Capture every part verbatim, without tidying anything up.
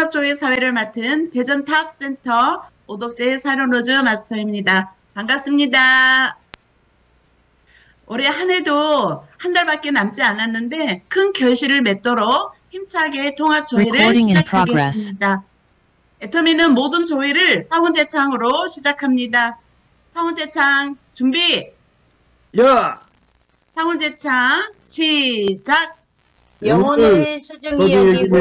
통합조회 사회를 맡은 대전탑센터 오덕재 사료노즈 마스터입니다. 반갑습니다. 올해 한 해도 한 달밖에 남지 않았는데 큰 결실을 맺도록 힘차게 통합조회를 시작하겠습니다. 애터미는 모든 조회를 사원제창으로 시작합니다. 사원제창 준비! 야! 사원제창 시작! 영혼을 소중히 여기고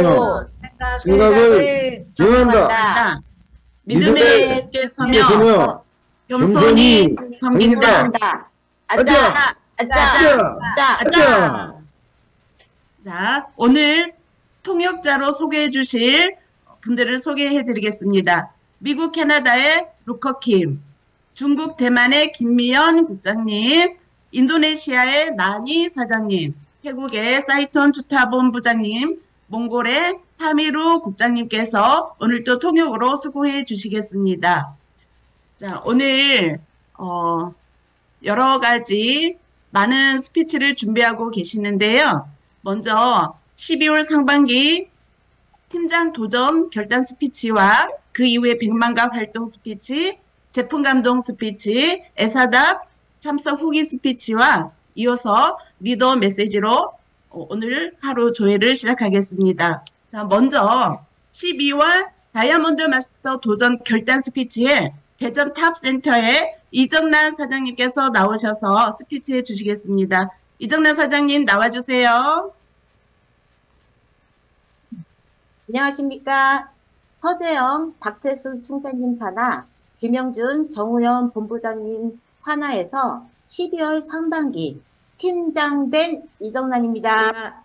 생각을 경영한다. 믿음에 굳게 서며 겸손히 섬긴다. 아자! 아자! 아자! 아자! 자, 오늘 통역자로 소개해 주실 분들을 소개해 드리겠습니다. 미국 캐나다의 루커킴, 중국 대만의 김미연 국장님, 인도네시아의 나니 사장님, 태국의 사이톤 주타본 부장님, 몽골의 타미루 국장님께서 오늘 또 통역으로 수고해 주시겠습니다. 자, 오늘 어, 여러 가지 많은 스피치를 준비하고 계시는데요. 먼저 십이월 상반기 팀장 도전 결단 스피치와 그 이후에 백만가 활동 스피치, 제품 감동 스피치, 에사답 참석 후기 스피치와 이어서 리더 메시지로 오늘 하루 조회를 시작하겠습니다. 자, 먼저 십이월 다이아몬드 마스터 도전 결단 스피치에 대전 탑센터의 이정란 사장님께서 나오셔서 스피치 해 주시겠습니다. 이정란 사장님 나와주세요. 안녕하십니까. 서재영 박태순 총장님 산하, 김영준 정우현 본부장님 산하에서 십이월 상반기 팀장된 이정란입니다.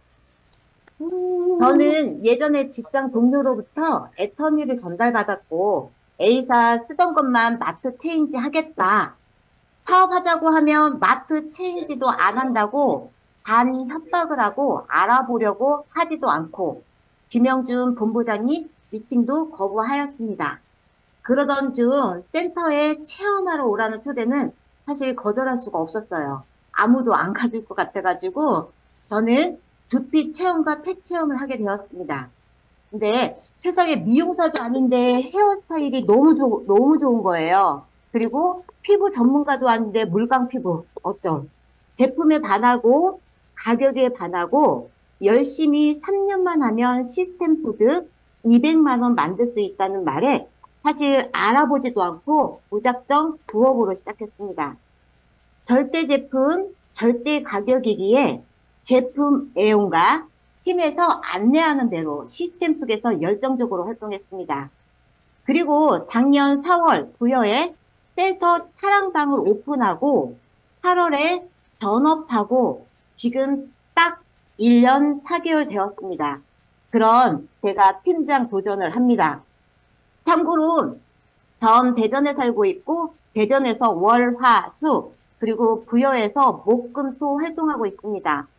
저는 예전에 직장 동료로부터 애터미를 전달받았고 A사 쓰던 것만 마트 체인지 하겠다. 사업하자고 하면 마트 체인지도 안 한다고 반 협박을 하고 알아보려고 하지도 않고 김영준 본부장님 미팅도 거부하였습니다. 그러던 중 센터에 체험하러 오라는 초대는 사실 거절할 수가 없었어요. 아무도 안 가줄 것 같아가지고 저는 두피 체험과 팩 체험을 하게 되었습니다. 근데 세상에 미용사도 아닌데 헤어스타일이 너무 좋, 너무 좋은 거예요. 그리고 피부 전문가도 아닌데 물광 피부 어쩜. 제품에 반하고 가격에 반하고 열심히 삼 년만 하면 시스템 소득 이백만 원 만들 수 있다는 말에 사실 알아보지도 않고 무작정 부업으로 시작했습니다. 절대 제품, 절대 가격이기에 제품 애용가 팀에서 안내하는 대로 시스템 속에서 열정적으로 활동했습니다. 그리고 작년 사월 부여에 셀터 사랑방을 오픈하고 팔월에 전업하고 지금 딱 일 년 사 개월 되었습니다. 그런 제가 팀장 도전을 합니다. 참고로 전 대전에 살고 있고 대전에서 월, 화, 수 그리고 부여에서 목, 금, 토 활동하고 있습니다.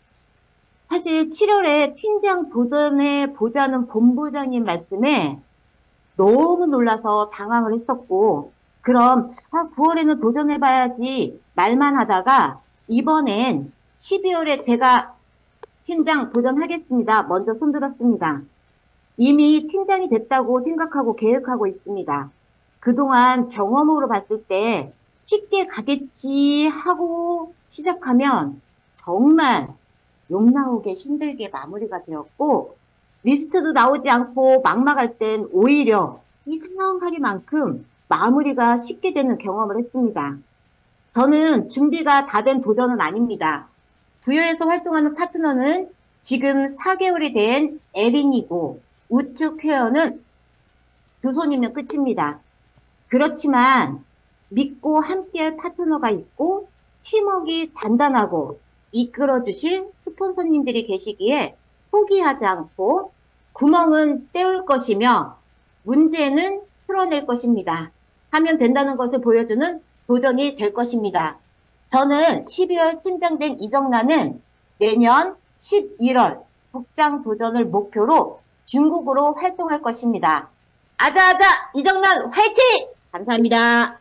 사실 칠월에 팀장 도전해 보자는 본부장님 말씀에 너무 놀라서 당황을 했었고 그럼 아, 구월에는 도전해봐야지 말만 하다가 이번엔 십이월에 제가 팀장 도전하겠습니다. 먼저 손들었습니다. 이미 팀장이 됐다고 생각하고 계획하고 있습니다. 그동안 경험으로 봤을 때 쉽게 가겠지 하고 시작하면 정말 욕 나오게 힘들게 마무리가 되었고 리스트도 나오지 않고 막막할 땐 오히려 이 상황하리만큼 마무리가 쉽게 되는 경험을 했습니다. 저는 준비가 다 된 도전은 아닙니다. 부여에서 활동하는 파트너는 지금 사 개월이 된 에린이고 우측 회원은 두 손이면 끝입니다. 그렇지만 믿고 함께할 파트너가 있고 팀워크가 단단하고 이끌어주실 스폰서님들이 계시기에 포기하지 않고 구멍은 때울 것이며 문제는 풀어낼 것입니다. 하면 된다는 것을 보여주는 도전이 될 것입니다. 저는 십이월 팀장된 이정란은 내년 십일월 국장 도전을 목표로 중국으로 활동할 것입니다. 아자아자 이정란 화이팅! 감사합니다.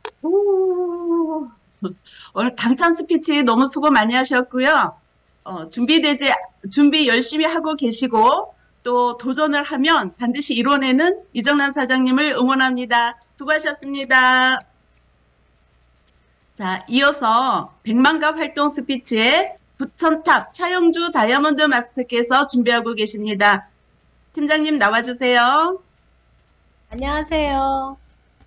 오, 오늘 당찬 스피치 너무 수고 많이 하셨고요. 어, 준비되지 준비 열심히 하고 계시고 또 도전을 하면 반드시 이뤄내는 이정란 사장님을 응원합니다. 수고하셨습니다. 자, 이어서 백만갑 활동 스피치에 부천탑 차영주 다이아몬드 마스터께서 준비하고 계십니다. 팀장님 나와주세요. 안녕하세요.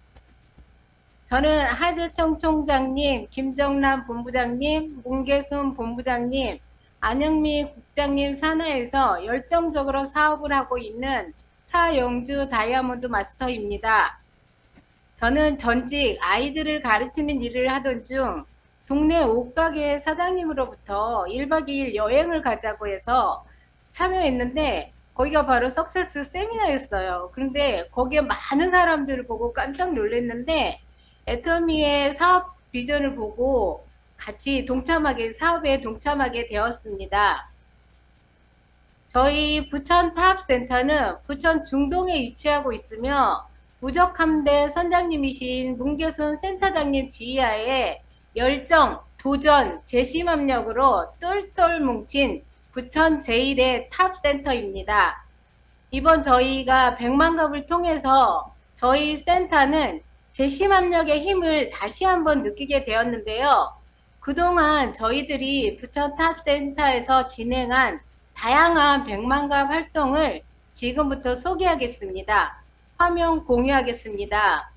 저는 하재청 총장님, 김정남 본부장님, 문계순 본부장님, 안영미 국장님 산하에서 열정적으로 사업을 하고 있는 차영주 다이아몬드 마스터입니다. 저는 전직 아이들을 가르치는 일을 하던 중 동네 옷가게 사장님으로부터 일 박 이 일 여행을 가자고 해서 참여했는데 거기가 바로 석세스 세미나였어요. 그런데 거기에 많은 사람들을 보고 깜짝 놀랐는데 애터미의 사업 비전을 보고 같이 동참하게, 사업에 동참하게 되었습니다. 저희 부천 탑센터는 부천 중동에 위치하고 있으며 무적함대 선장님이신 문계순 센터장님 지휘하에 열정, 도전, 재심합력으로 똘똘 뭉친 부천 제일의 탑센터입니다. 이번 저희가 백만갑을 통해서 저희 센터는 재심합력의 힘을 다시 한번 느끼게 되었는데요. 그동안 저희들이 부천 탑센터에서 진행한 다양한 백만갑 활동을 지금부터 소개하겠습니다. 화면 공유하겠습니다.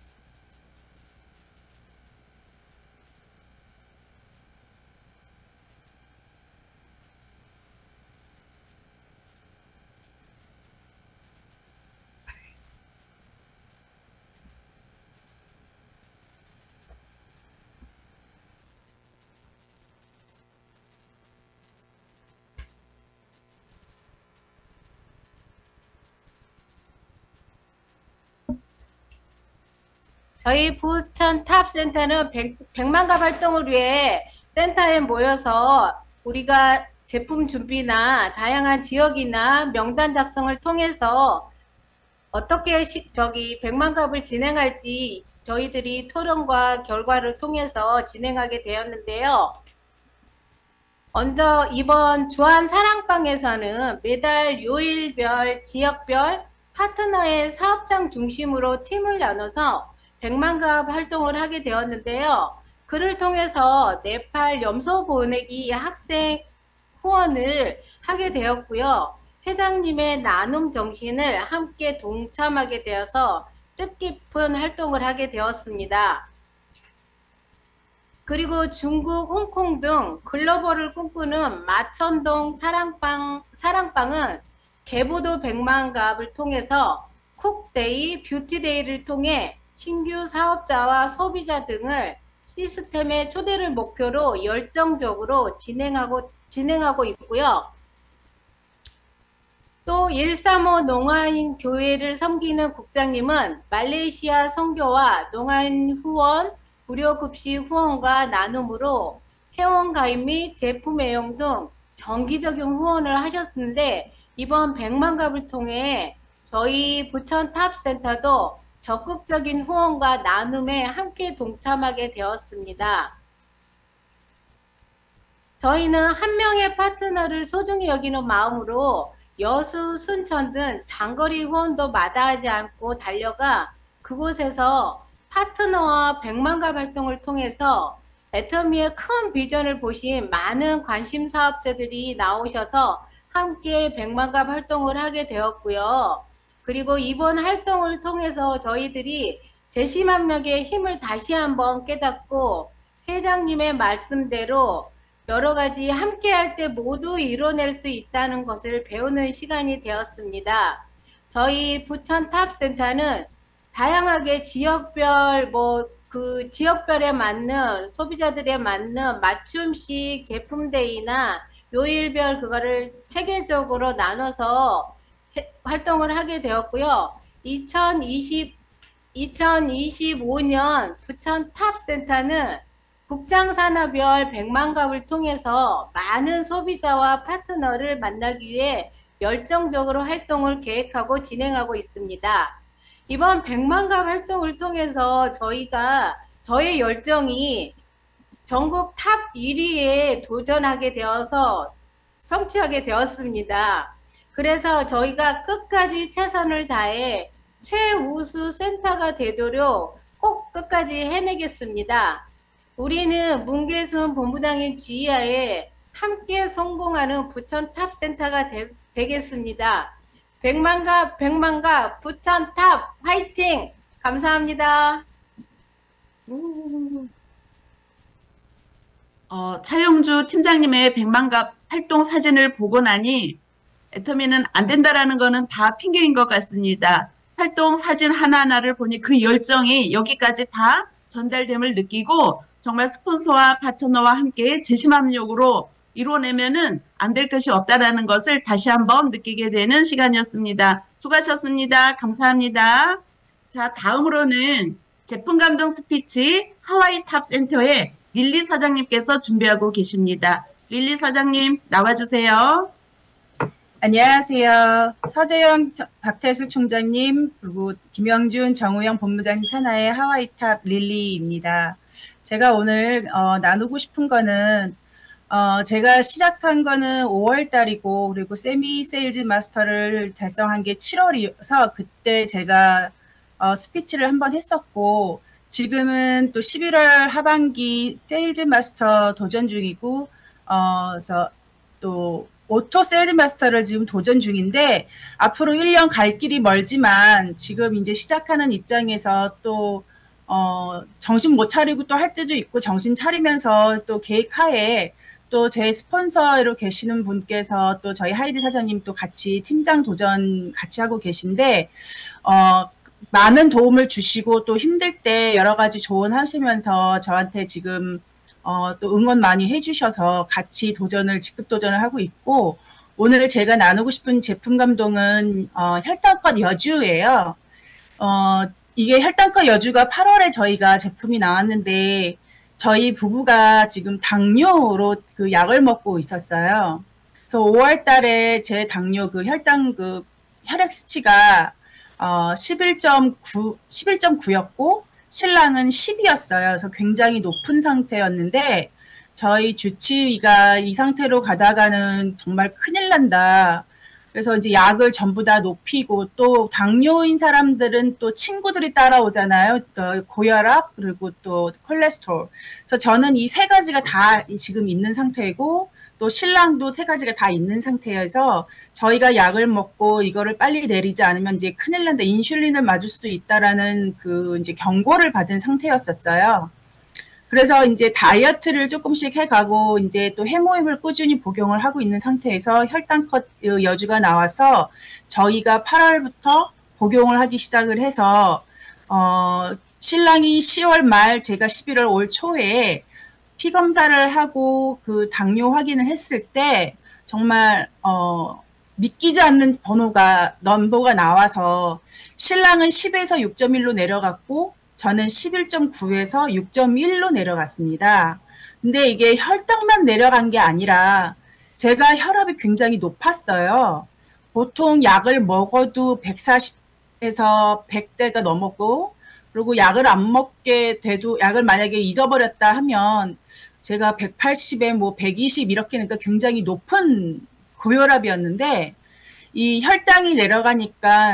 저희 부천 탑센터는 백, 백만갑 활동을 위해 센터에 모여서 우리가 제품 준비나 다양한 지역이나 명단 작성을 통해서 어떻게 시, 저기 백만갑을 진행할지 저희들이 토론과 결과를 통해서 진행하게 되었는데요. 먼저 이번 주한 사랑방에서는 매달 요일별, 지역별, 파트너의 사업장 중심으로 팀을 나눠서 백만갑 활동을 하게 되었는데요. 그를 통해서 네팔 염소 보내기 학생 후원을 하게 되었고요. 회장님의 나눔 정신을 함께 동참하게 되어서 뜻깊은 활동을 하게 되었습니다. 그리고 중국, 홍콩 등 글로벌을 꿈꾸는 마천동 사랑방, 사랑방은 개보도 백만갑을 통해서 쿡데이, 뷰티데이를 통해 신규 사업자와 소비자 등을 시스템의 초대를 목표로 열정적으로 진행하고, 진행하고 있고요. 또 일삼오 농아인 교회를 섬기는 국장님은 말레이시아 선교와 농아인 후원, 무료급식 후원과 나눔으로 회원가입 및 제품 애용 등 정기적인 후원을 하셨는데 이번 백만갑을 통해 저희 부천 탑센터도 적극적인 후원과 나눔에 함께 동참하게 되었습니다. 저희는 한 명의 파트너를 소중히 여기는 마음으로 여수, 순천 등 장거리 후원도 마다하지 않고 달려가 그곳에서 파트너와 백만갑 활동을 통해서 애터미의 큰 비전을 보신 많은 관심 사업자들이 나오셔서 함께 백만갑 활동을 하게 되었고요. 그리고 이번 활동을 통해서 저희들이 재심합력의 힘을 다시 한번 깨닫고 회장님의 말씀대로 여러 가지 함께 할 때 모두 이뤄낼 수 있다는 것을 배우는 시간이 되었습니다. 저희 부천 탑센터는 다양하게 지역별 뭐 그 지역별에 맞는 소비자들에 맞는 맞춤식 제품 데이나 요일별 그거를 체계적으로 나눠서 해, 활동을 하게 되었고요. 이천이십, 이천이십오 년 부천 탑센터는 국장산하별 백만갑을 통해서 많은 소비자와 파트너를 만나기 위해 열정적으로 활동을 계획하고 진행하고 있습니다. 이번 백만갑 활동을 통해서 저희가 저의 열정이 전국 탑 일 위에 도전하게 되어서 성취하게 되었습니다. 그래서 저희가 끝까지 최선을 다해 최우수 센터가 되도록 꼭 끝까지 해내겠습니다. 우리는 문계순 본부장님 지휘하에 함께 성공하는 부천 탑센터가 되, 되겠습니다. 백만갑 백만갑 부천 탑 화이팅! 감사합니다. 어, 차영주 팀장님의 백만갑 활동 사진을 보고 나니 애터미는 안 된다라는 거는 다 핑계인 것 같습니다. 활동 사진 하나하나를 보니 그 열정이 여기까지 다 전달됨을 느끼고 정말 스폰서와 파트너와 함께 재심합력으로 이뤄내면은 안 될 것이 없다라는 것을 다시 한번 느끼게 되는 시간이었습니다. 수고하셨습니다. 감사합니다. 자, 다음으로는 제품 감동 스피치 하와이 탑 센터의 릴리 사장님께서 준비하고 계십니다. 릴리 사장님 나와주세요. 안녕하세요. 서재영 박태숙 총장님, 그리고 김영준 정우영 본부장님 산하의 하와이탑 릴리입니다. 제가 오늘 어, 나누고 싶은 거는 어, 제가 시작한 거는 오월 달이고, 그리고 세미 세일즈 마스터를 달성한 게 칠월이어서 그때 제가 어, 스피치를 한번 했었고, 지금은 또 십일월 하반기 세일즈 마스터 도전 중이고, 어, 그래서 또 오토 세일즈 마스터를 지금 도전 중인데, 앞으로 일 년 갈 길이 멀지만, 지금 이제 시작하는 입장에서 또, 어, 정신 못 차리고 또 할 때도 있고, 정신 차리면서 또 계획하에, 또 제 스폰서로 계시는 분께서 또 저희 하이디 사장님 또 같이 팀장 도전 같이 하고 계신데, 어, 많은 도움을 주시고 또 힘들 때 여러 가지 조언하시면서 저한테 지금 어, 또 응원 많이 해주셔서 같이 도전을, 직급 도전을 하고 있고, 오늘 제가 나누고 싶은 제품 감동은 어, 혈당컷 여주예요. 어, 이게 혈당컷 여주가 팔월에 저희가 제품이 나왔는데, 저희 부부가 지금 당뇨로 그 약을 먹고 있었어요. 그래서 오월 달에 제 당뇨 그 혈당 그 혈액 수치가 어, 십일 점 구, 십일 점 구였고, 신랑은 십이었어요. 그래서 굉장히 높은 상태였는데, 저희 주치의가 이 상태로 가다가는 정말 큰일 난다. 그래서 이제 약을 전부 다 높이고, 또 당뇨인 사람들은 또 친구들이 따라오잖아요. 또 고혈압, 그리고 또 콜레스테롤. 그래서 저는 이 세 가지가 다 지금 있는 상태이고, 또 신랑도 세 가지가 다 있는 상태여서 저희가 약을 먹고 이거를 빨리 내리지 않으면 이제 큰일 난다, 인슐린을 맞을 수도 있다라는 그 이제 경고를 받은 상태였었어요. 그래서 이제 다이어트를 조금씩 해가고 이제 또 해모임을 꾸준히 복용을 하고 있는 상태에서 혈당컷 여주가 나와서 저희가 팔월부터 복용을 하기 시작을 해서 어, 신랑이 시월 말, 제가 십일월 올 초에 피 검사를 하고 그 당뇨 확인을 했을 때 정말 어, 믿기지 않는 번호가 넘버가 나와서 신랑은 십에서 육 점 일로 내려갔고 저는 십일 점 구에서 육 점 일로 내려갔습니다. 근데 이게 혈당만 내려간 게 아니라 제가 혈압이 굉장히 높았어요. 보통 약을 먹어도 백사십에서 백대가 넘었고, 그리고 약을 안 먹게 돼도, 약을 만약에 잊어버렸다 하면 제가 백팔십에 뭐 백이십 이렇게 니까 굉장히 높은 고혈압이었는데, 이 혈당이 내려가니까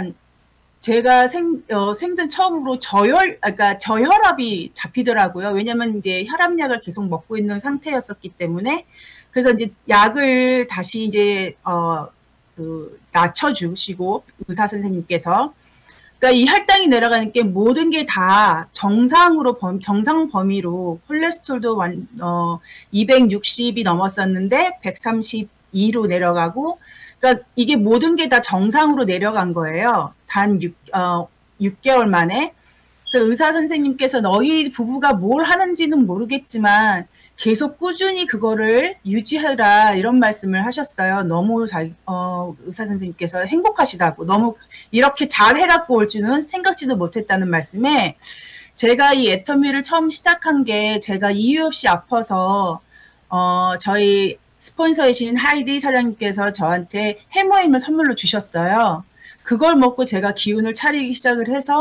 제가 생, 어, 생전 처음으로 저혈, 그러니까 저혈압이 잡히더라고요. 왜냐면 이제 혈압약을 계속 먹고 있는 상태였었기 때문에. 그래서 이제 약을 다시 이제, 어, 그, 낮춰주시고, 의사 선생님께서. 그러니까 이 혈당이 내려가는 게 모든 게 다 정상으로, 범, 정상 범위로, 콜레스테롤도 완, 어, 이백육십이 넘었었는데, 백삼십이로 내려가고, 그러니까 이게 모든 게 다 정상으로 내려간 거예요. 단 육, 어, 육 개월 만에. 그래서 의사 선생님께서 너희 부부가 뭘 하는지는 모르겠지만 계속 꾸준히 그거를 유지하라 이런 말씀을 하셨어요. 너무 자, 어, 의사 선생님께서 행복하시다고, 너무 이렇게 잘 해갖고 올 줄은 생각지도 못했다는 말씀에, 제가 이 애터미를 처음 시작한 게 제가 이유 없이 아파서 어, 저희 스폰서이신 하이디 사장님께서 저한테 해모임을 선물로 주셨어요. 그걸 먹고 제가 기운을 차리기 시작을 해서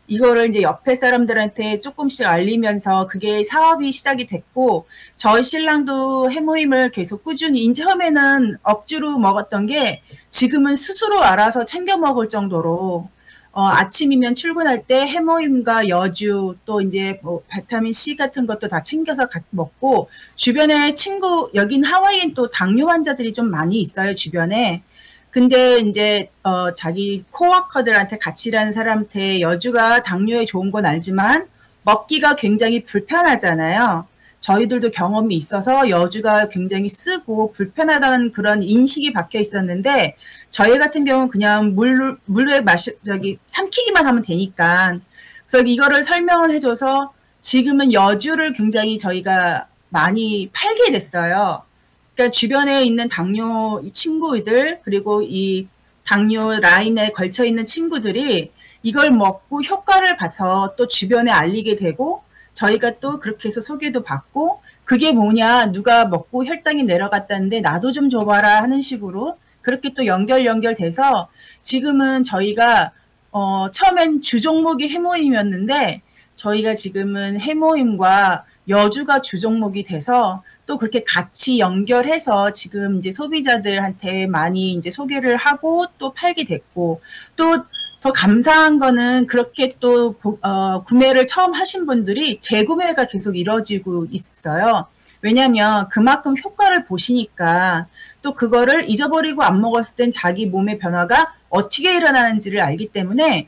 이거를 이제 옆에 사람들한테 조금씩 알리면서 그게 사업이 시작이 됐고, 저희 신랑도 해모임을 계속 꾸준히, 이제 처음에는 억지로 먹었던 게 지금은 스스로 알아서 챙겨 먹을 정도로, 어, 아침이면 출근할 때 해모임과 여주, 또 이제 뭐 비타민 C 같은 것도 다 챙겨서 같이 먹고, 주변에 친구, 여긴 하와이엔 또 당뇨 환자들이 좀 많이 있어요, 주변에. 근데 이제 어 자기 코워커들한테 같이 일하는 사람한테 여주가 당뇨에 좋은 건 알지만 먹기가 굉장히 불편하잖아요. 저희들도 경험이 있어서 여주가 굉장히 쓰고 불편하다는 그런 인식이 박혀 있었는데, 저희 같은 경우는 그냥 물, 물에 마시, 저기, 삼키기만 하면 되니까. 그래서 이거를 설명을 해줘서 지금은 여주를 굉장히 저희가 많이 팔게 됐어요. 그러니까 주변에 있는 당뇨 친구들, 그리고 이 당뇨 라인에 걸쳐 있는 친구들이 이걸 먹고 효과를 봐서 또 주변에 알리게 되고, 저희가 또 그렇게 해서 소개도 받고, 그게 뭐냐, 누가 먹고 혈당이 내려갔다는데 나도 좀 줘봐라 하는 식으로 그렇게 또 연결 연결돼서 지금은 저희가 어 처음엔 주종목이 해모임이었는데 저희가 지금은 해모임과 여주가 주종목이 돼서 또 그렇게 같이 연결해서 지금 이제 소비자들한테 많이 이제 소개를 하고 또 팔게 됐고, 또 더 감사한 거는 그렇게 또 어, 구매를 처음 하신 분들이 재구매가 계속 이루어지고 있어요. 왜냐하면 그만큼 효과를 보시니까 또 그거를 잊어버리고 안 먹었을 땐 자기 몸의 변화가 어떻게 일어나는지를 알기 때문에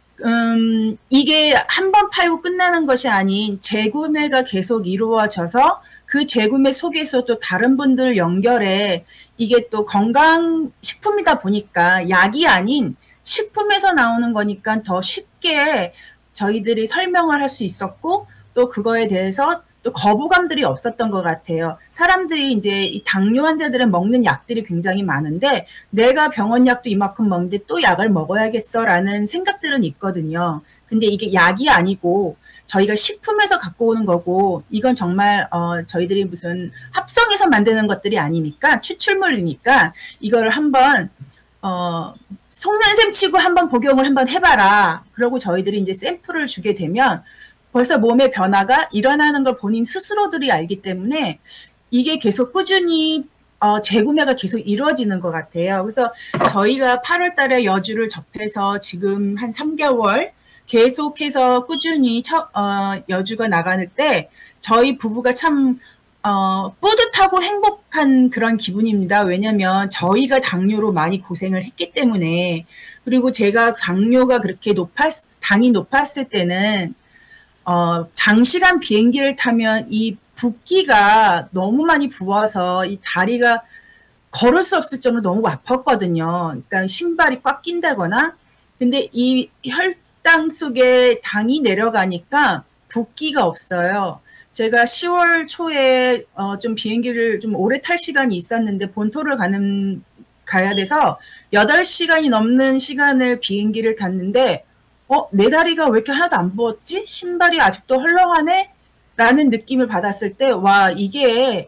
음, 이게 한 번 팔고 끝나는 것이 아닌 재구매가 계속 이루어져서 그 재구매 속에서 또 다른 분들 연결해, 이게 또 건강식품이다 보니까 약이 아닌 식품에서 나오는 거니까 더 쉽게 저희들이 설명을 할 수 있었고, 또 그거에 대해서 또 거부감들이 없었던 것 같아요. 사람들이 이제 이 당뇨 환자들은 먹는 약들이 굉장히 많은데 내가 병원 약도 이만큼 먹는데 또 약을 먹어야겠어라는 생각들은 있거든요. 근데 이게 약이 아니고 저희가 식품에서 갖고 오는 거고, 이건 정말 어 저희들이 무슨 합성해서 만드는 것들이 아니니까, 추출물이니까 이걸 한번 어 속는셈 치고 한번 복용을 한번 해봐라. 그러고 저희들이 이제 샘플을 주게 되면 벌써 몸의 변화가 일어나는 걸 본인 스스로들이 알기 때문에 이게 계속 꾸준히 어, 재구매가 계속 이루어지는 것 같아요. 그래서 저희가 팔월 달에 여주를 접해서 지금 한 삼 개월 계속해서 꾸준히 처, 어, 여주가 나가는 때 저희 부부가 참 어, 뿌듯하고 행복한 그런 기분입니다. 왜냐면 저희가 당뇨로 많이 고생을 했기 때문에, 그리고 제가 당뇨가 그렇게 높았, 당이 높았을 때는 어, 장시간 비행기를 타면 이 붓기가 너무 많이 부어서 이 다리가 걸을 수 없을 정도로 너무 아팠거든요. 그러니까 신발이 꽉 낀다거나. 근데 이 혈당 속에 당이 내려가니까 붓기가 없어요. 제가 시월 초에 어, 좀 비행기를 좀 오래 탈 시간이 있었는데 본토를 가는 가야 돼서 여덟 시간이 넘는 시간을 비행기를 탔는데 어, 내 다리가 왜 이렇게 하나도 안 부었지? 신발이 아직도 헐렁하네? 라는 느낌을 받았을 때, 와, 이게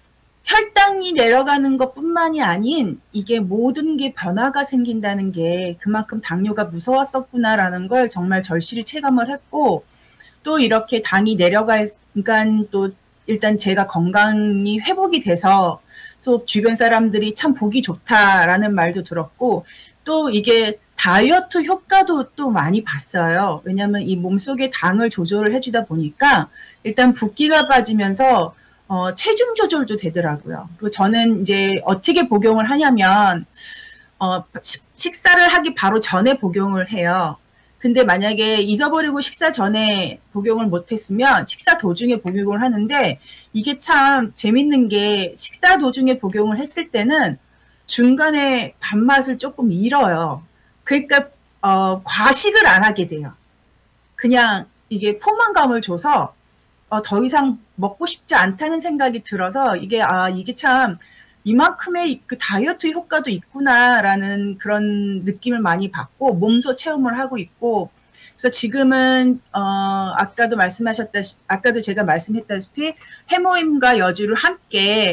혈당이 내려가는 것뿐만이 아닌 이게 모든 게 변화가 생긴다는 게 그만큼 당뇨가 무서웠었구나라는 걸 정말 절실히 체감을 했고, 또 이렇게 당이 내려갈, 그러니까 또 일단 제가 건강이 회복이 돼서 또 주변 사람들이 참 보기 좋다라는 말도 들었고, 또 이게 다이어트 효과도 또 많이 봤어요. 왜냐하면 이 몸속에 당을 조절을 해주다 보니까 일단 붓기가 빠지면서 어, 체중 조절도 되더라고요. 그리고 저는 이제 어떻게 복용을 하냐면 어, 식사를 하기 바로 전에 복용을 해요. 근데 만약에 잊어버리고 식사 전에 복용을 못했으면 식사 도중에 복용을 하는데, 이게 참 재밌는 게 식사 도중에 복용을 했을 때는 중간에 밥맛을 조금 잃어요. 그러니까 어, 과식을 안 하게 돼요. 그냥 이게 포만감을 줘서 어, 더 이상 먹고 싶지 않다는 생각이 들어서 이게 아 이게 참 이만큼의 그 다이어트 효과도 있구나라는 그런 느낌을 많이 받고 몸소 체험을 하고 있고, 그래서 지금은 어 아까도 말씀하셨다 아까도 제가 말씀했다시피 해모임과 여주를 함께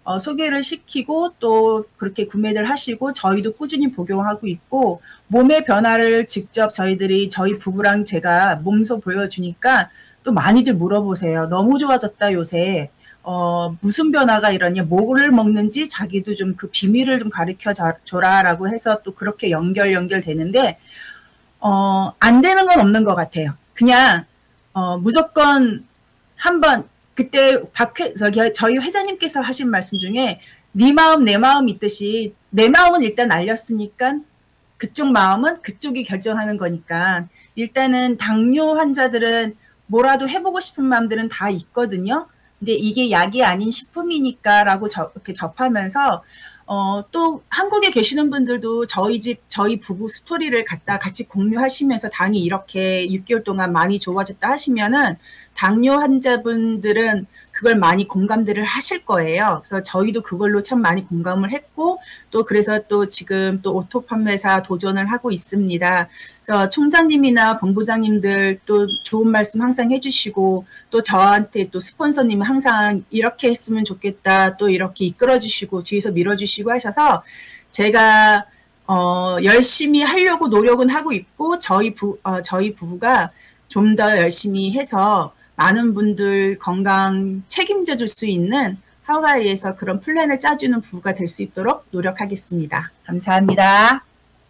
어, 소개를 시키고 또 그렇게 구매를 하시고 저희도 꾸준히 복용하고 있고 몸의 변화를 직접 저희들이 저희 부부랑 제가 몸소 보여주니까 또 많이들 물어보세요. 너무 좋아졌다 요새. 어, 무슨 변화가 일어냐, 뭐를 먹는지 자기도 좀 그 비밀을 좀 가르쳐 줘라라고 해서 또 그렇게 연결 연결되는데 어, 안 되는 건 없는 것 같아요. 그냥 어, 무조건 한번 그때 박회 저기 저희 회장님께서 하신 말씀 중에 네 마음 내 마음 있듯이 내 마음은 일단 알렸으니까 그쪽 마음은 그쪽이 결정하는 거니까 일단은 당뇨 환자들은 뭐라도 해보고 싶은 마음들은 다 있거든요. 근데 이게 약이 아닌 식품이니까라고 저, 이렇게 접하면서 어, 또 한국에 계시는 분들도 저희 집 저희 부부 스토리를 갖다 같이 공유하시면서 당이 이렇게 육 개월 동안 많이 좋아졌다 하시면은 당뇨 환자분들은 그걸 많이 공감들을 하실 거예요. 그래서 저희도 그걸로 참 많이 공감을 했고 또 그래서 또 지금 또 오토 판매사 도전을 하고 있습니다. 그래서 총장님이나 본부장님들 또 좋은 말씀 항상 해주시고 또 저한테 또 스폰서님이 항상 이렇게 했으면 좋겠다 또 이렇게 이끌어주시고 뒤에서 밀어주시고 하셔서 제가 어, 열심히 하려고 노력은 하고 있고 저희 부 어, 저희 부부가 좀 더 열심히 해서 많은 분들 건강 책임져 줄 수 있는 하와이에서 그런 플랜을 짜주는 부부가 될 수 있도록 노력하겠습니다. 감사합니다.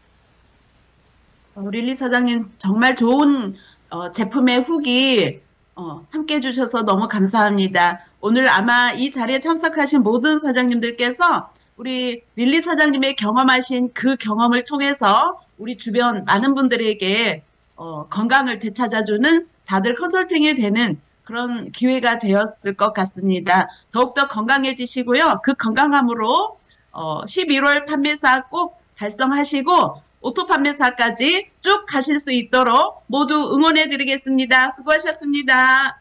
어, 릴리 사장님 정말 좋은 어, 제품의 후기 어, 함께 해주셔서 너무 감사합니다. 오늘 아마 이 자리에 참석하신 모든 사장님들께서 우리 릴리 사장님의 경험하신 그 경험을 통해서 우리 주변 많은 분들에게 어, 건강을 되찾아주는 다들 컨설팅이 되는 그런 기회가 되었을 것 같습니다. 더욱더 건강해지시고요. 그 건강함으로 어, 십일월 판매사 꼭 달성하시고 오토 판매사까지 쭉 가실 수 있도록 모두 응원해 드리겠습니다. 수고하셨습니다.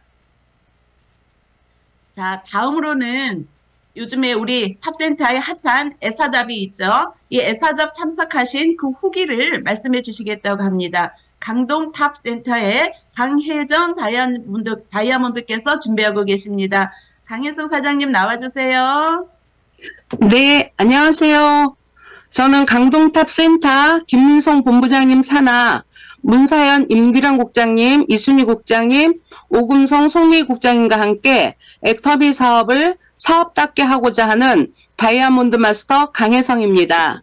자, 다음으로는 요즘에 우리 탑센터의 핫한 에사답이 있죠. 이 에사답 참석하신 그 후기를 말씀해 주시겠다고 합니다. 강동 탑센터의 강혜정 다이아몬드, 다이아몬드께서 준비하고 계십니다. 강혜성 사장님 나와주세요. 네, 안녕하세요. 저는 강동탑센터 김민성 본부장님 산하, 문사연 임기란 국장님, 이순희 국장님, 오금성 송미 국장님과 함께 애터미 사업을 사업답게 하고자 하는 다이아몬드 마스터 강혜성입니다.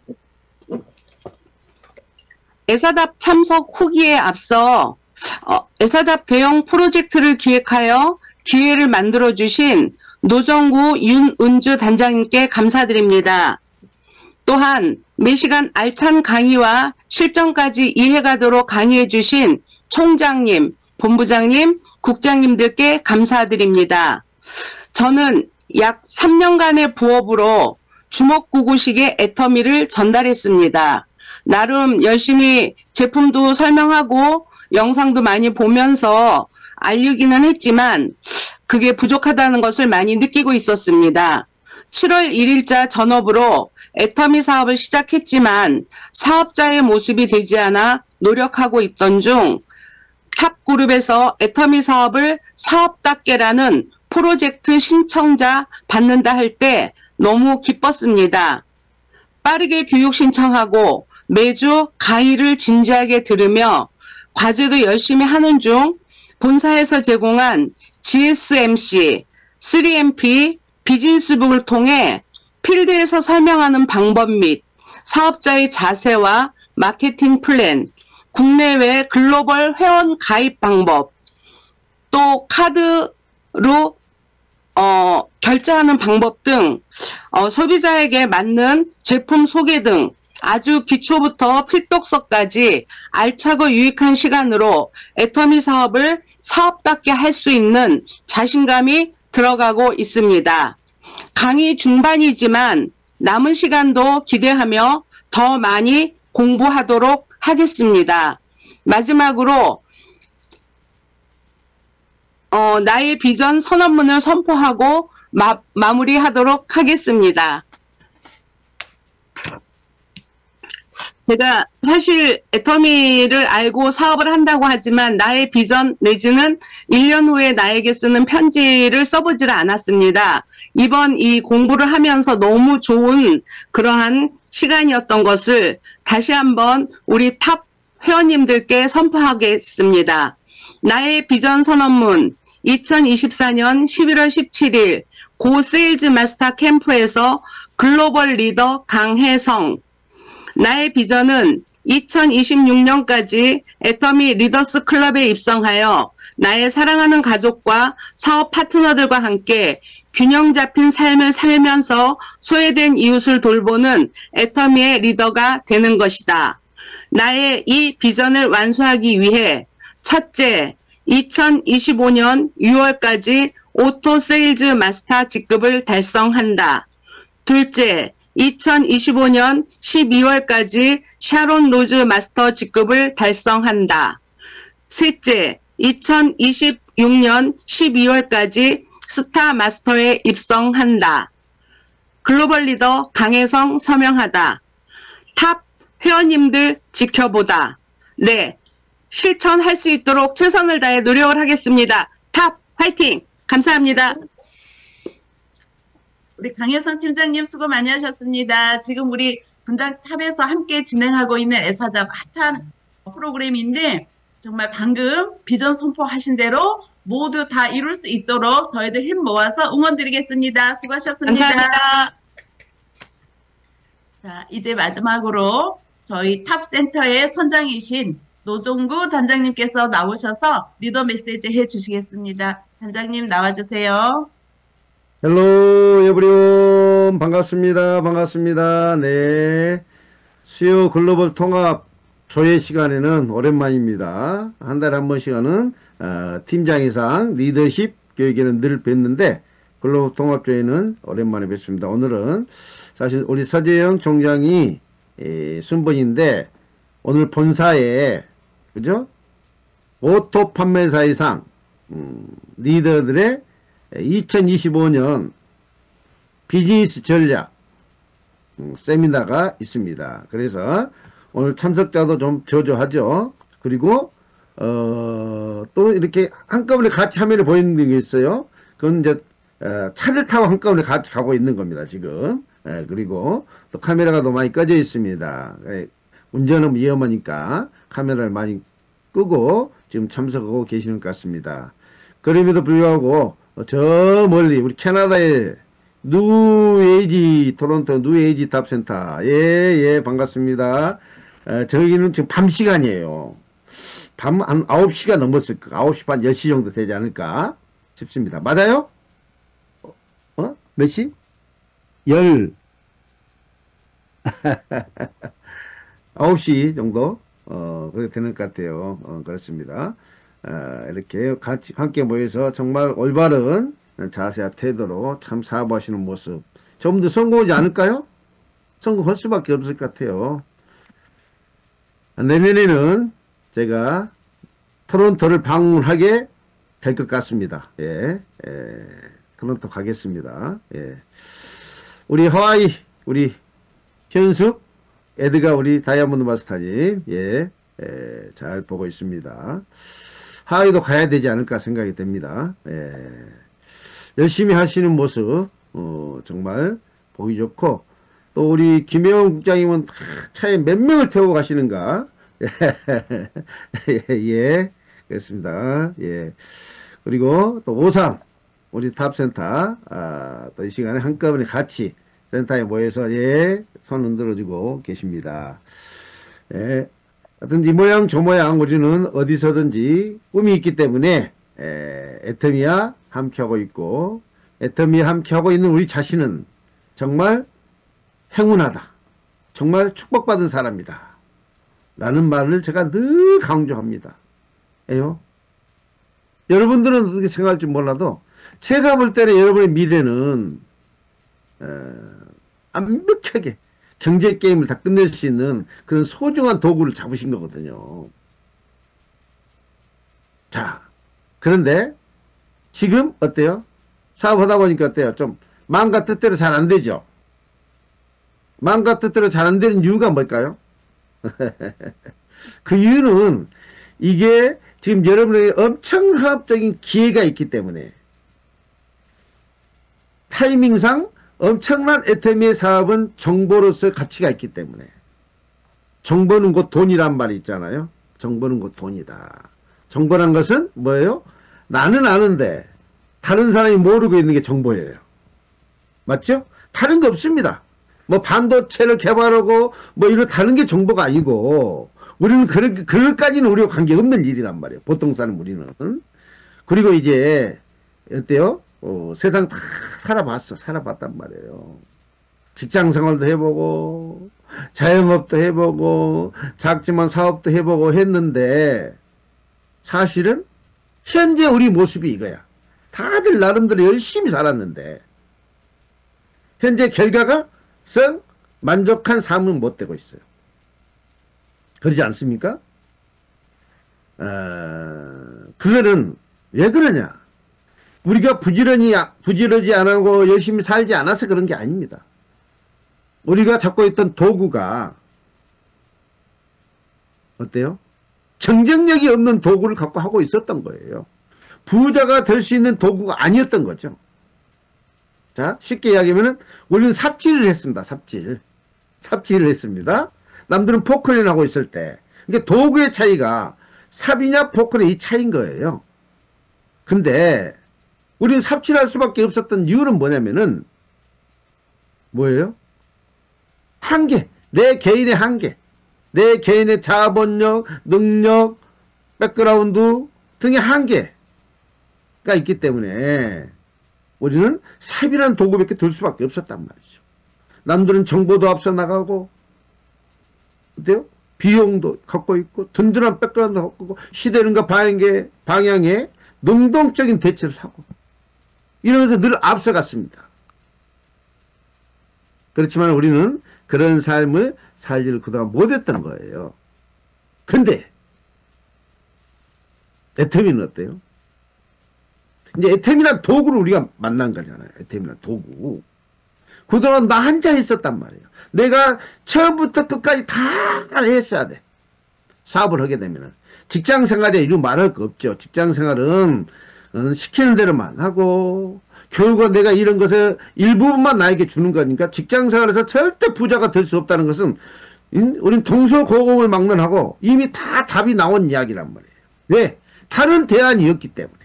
에사답 참석 후기에 앞서 어, 에사답 대형 프로젝트를 기획하여 기회를 만들어주신 노정구 윤은주 단장님께 감사드립니다. 또한 매시간 알찬 강의와 실전까지 이해가도록 강의해주신 총장님, 본부장님, 국장님들께 감사드립니다. 저는 약 삼 년간의 부업으로 주먹구구식의 애터미를 전달했습니다. 나름 열심히 제품도 설명하고 영상도 많이 보면서 알리기는 했지만 그게 부족하다는 것을 많이 느끼고 있었습니다. 칠월 일일자 전업으로 애터미 사업을 시작했지만 사업자의 모습이 되지 않아 노력하고 있던 중 탑그룹에서 애터미 사업을 사업답게라는 프로젝트 신청자 받는다 할 때 너무 기뻤습니다. 빠르게 교육 신청하고 매주 강의를 진지하게 들으며 과제도 열심히 하는 중 본사에서 제공한 지에스엠씨, 쓰리엠피, 비즈니스북을 통해 필드에서 설명하는 방법 및 사업자의 자세와 마케팅 플랜, 국내외 글로벌 회원 가입 방법, 또 카드로 어, 결제하는 방법 등 어, 소비자에게 맞는 제품 소개 등 아주 기초부터 필독서까지 알차고 유익한 시간으로 애터미 사업을 사업답게 할 수 있는 자신감이 들어가고 있습니다. 강의 중반이지만 남은 시간도 기대하며 더 많이 공부하도록 하겠습니다. 마지막으로 어, 나의 비전 선언문을 선포하고 마, 마무리하도록 하겠습니다. 제가 사실 애터미를 알고 사업을 한다고 하지만 나의 비전 내지는 일 년 후에 나에게 쓰는 편지를 써보지를 않았습니다. 이번 이 공부를 하면서 너무 좋은 그러한 시간이었던 것을 다시 한번 우리 탑 회원님들께 선포하겠습니다. 나의 비전 선언문 이천이십사 년 십일월 십칠일 고 세일즈 마스터 캠프에서 글로벌 리더 강혜성. 나의 비전은 이천이십육 년까지 애터미 리더스 클럽에 입성하여 나의 사랑하는 가족과 사업 파트너들과 함께 균형 잡힌 삶을 살면서 소외된 이웃을 돌보는 애터미의 리더가 되는 것이다. 나의 이 비전을 완수하기 위해 첫째, 이천이십오 년 유월까지 오토 세일즈 마스터 직급을 달성한다. 둘째, 이천이십오 년 십이월까지 샤론 로즈 마스터 직급을 달성한다. 셋째, 이천이십육 년 십이월까지 스타 마스터에 입성한다. 글로벌 리더 강혜성 서명하다. 탑 회원님들 지켜보다. 네, 실천할 수 있도록 최선을 다해 노력을 하겠습니다. 탑 화이팅! 감사합니다. 우리 강혜성 팀장님 수고 많이 하셨습니다. 지금 우리 분당 탑에서 함께 진행하고 있는 에사답 핫한 프로그램인데 정말 방금 비전 선포하신 대로 모두 다 이룰 수 있도록 저희들 힘 모아서 응원드리겠습니다. 수고하셨습니다. 감사합니다. 자, 이제 마지막으로 저희 탑센터의 선장이신 노종구 단장님께서 나오셔서 리더 메시지 해주시겠습니다. 단장님 나와주세요. 헬로 에브리온 반갑습니다. 반갑습니다. 네. 수요 글로벌 통합 조회 시간에는 오랜만입니다. 한 달에 한 번씩 하는 어, 팀장이상 리더십 교육에는 늘 뵙는데 글로벌 통합 조회는 오랜만에 뵙습니다. 오늘은 사실 우리 서재영 총장이 에, 순번인데 오늘 본사에 그죠? 오토 판매사이상 음, 리더들의 이천이십오 년 비즈니스 전략 음, 세미나가 있습니다. 그래서 오늘 참석자도 좀 저조하죠. 그리고 어, 또 이렇게 한꺼번에 같이 화면에 보이는 게 있어요. 그건 이제 어, 차를 타고 한꺼번에 같이 가고 있는 겁니다. 지금. 예, 그리고 또 카메라가 너무 많이 꺼져 있습니다. 예, 운전은 위험하니까 카메라를 많이 끄고 지금 참석하고 계시는 것 같습니다. 그럼에도 불구하고 저 멀리 우리 캐나다의 뉴에이지 토론토 뉴에이지 탑센터 예예 반갑습니다. 에, 저기는 지금 밤 시간이에요. 밤 한 아홉 시가 넘었을 거 아홉 시 반 열 시 정도 되지 않을까 싶습니다. 맞아요? 어? 어? 몇 시? 열 아홉 시 정도 어 그렇게 되는 것 같아요. 어, 그렇습니다. 어, 이렇게 같이 함께 모여서 정말 올바른 자세와 태도로 참 사업하시는 모습 좀 더 성공하지 않을까요? 성공할 수밖에 없을 것 같아요. 내년에는 제가 토론토를 방문하게 될 것 같습니다. 예, 예, 토론토 가겠습니다. 예. 우리 하와이 우리 현숙 에드가 우리 다이아몬드 마스터님 예, 예, 잘 보고 있습니다. 하와이도 가야 되지 않을까 생각이 됩니다. 예. 열심히 하시는 모습 어, 정말 보기 좋고 또 우리 김혜원 국장님은 차에 몇 명을 태우고 가시는가 예, 예 그렇습니다. 예. 그리고 또 오상 우리 탑센터 아, 또 이 시간에 한꺼번에 같이 센터에 모여서 예, 손 흔들어주고 계십니다. 예. 하여튼 이 모양 저 모양 우리는 어디서든지 꿈이 있기 때문에 에, 애터미와 함께하고 있고 애터미와 함께하고 있는 우리 자신은 정말 행운하다. 정말 축복받은 사람이다. 라는 말을 제가 늘 강조합니다. 에요. 여러분들은 어떻게 생각할지 몰라도 제가 볼 때는 여러분의 미래는 에, 완벽하게 경제 게임을 다 끝낼 수 있는 그런 소중한 도구를 잡으신 거거든요. 자, 그런데 지금 어때요? 사업하다 보니까 어때요? 좀 마음과 뜻대로 잘 안 되죠? 마음과 뜻대로 잘 안 되는 이유가 뭘까요? 그 이유는 이게 지금 여러분에게 엄청 사업적인 기회가 있기 때문에 타이밍상 엄청난 애터미의 사업은 정보로서의 가치가 있기 때문에 정보는 곧 돈이란 말이 있잖아요. 정보는 곧 돈이다. 정보란 것은 뭐예요? 나는 아는데 다른 사람이 모르고 있는 게 정보예요. 맞죠? 다른 거 없습니다. 뭐 반도체를 개발하고 뭐 이런 다른 게 정보가 아니고 우리는 그런 그것까지는 우리와 관계없는 일이란 말이에요. 보통 사는 우리는. 그리고 이제 어때요? 어, 세상 다 살아봤어. 살아봤단 말이에요. 직장 생활도 해보고 자영업도 해보고 작지만 사업도 해보고 했는데 사실은 현재 우리 모습이 이거야. 다들 나름대로 열심히 살았는데 현재 결과가 썩 만족한 삶은 못 되고 있어요. 그러지 않습니까? 어, 그거는 왜 그러냐? 우리가 부지런히 부지런히 안 하고 열심히 살지 않아서 그런 게 아닙니다. 우리가 잡고 있던 도구가 어때요? 경쟁력이 없는 도구를 갖고 하고 있었던 거예요. 부자가 될 수 있는 도구가 아니었던 거죠. 자, 쉽게 이야기하면은 우리는 삽질을 했습니다. 삽질. 삽질을 했습니다. 남들은 포크레인 하고 있을 때. 그러니까 도구의 차이가 삽이냐 포크레인 이 차이인 거예요. 근데 우리는 삽질할 수밖에 없었던 이유는 뭐냐면은 뭐예요? 한계. 내 개인의 한계. 내 개인의 자본력, 능력, 백그라운드 등의 한계가 있기 때문에 우리는 삽이라는 도구밖에 들 수밖에 없었단 말이죠. 남들은 정보도 앞서 나가고 어때요? 비용도 갖고 있고 든든한 백그라운드 갖고 있고 시대는가 방향에, 방향에 능동적인 대처를 하고 이러면서 늘 앞서갔습니다. 그렇지만 우리는 그런 삶을 살기를 그동안 못했던 거예요. 근데 애터미는 어때요? 이제 애터미란 도구를 우리가 만난 거잖아요. 애터미란 도구. 그동안 나 혼자 있었단 말이에요. 내가 처음부터 끝까지 다 했어야 돼. 사업을 하게 되면은. 직장 생활에 이루 말할 거 없죠. 직장 생활은 시키는 대로만 하고 결국 내가 이런 것을 일부분만 나에게 주는 거니까 직장 생활에서 절대 부자가 될 수 없다는 것은 우린 동서고금을 막론하고 이미 다 답이 나온 이야기란 말이에요. 왜? 다른 대안이 없기 때문에.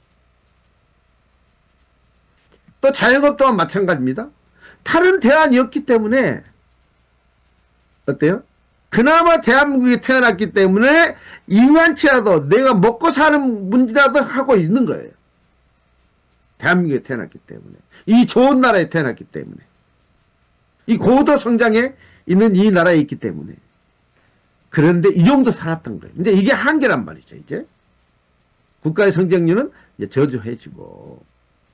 또 자영업 또한 마찬가지입니다. 다른 대안이 없기 때문에 어때요? 그나마 대한민국에 태어났기 때문에 이만치라도 내가 먹고 사는 문제라도 하고 있는 거예요. 대한민국에 태어났기 때문에. 이 좋은 나라에 태어났기 때문에. 이 고도 성장에 있는 이 나라에 있기 때문에. 그런데 이 정도 살았던 거예요. 이제 이게 한계란 말이죠, 이제. 국가의 성장률은 이제 저조해지고.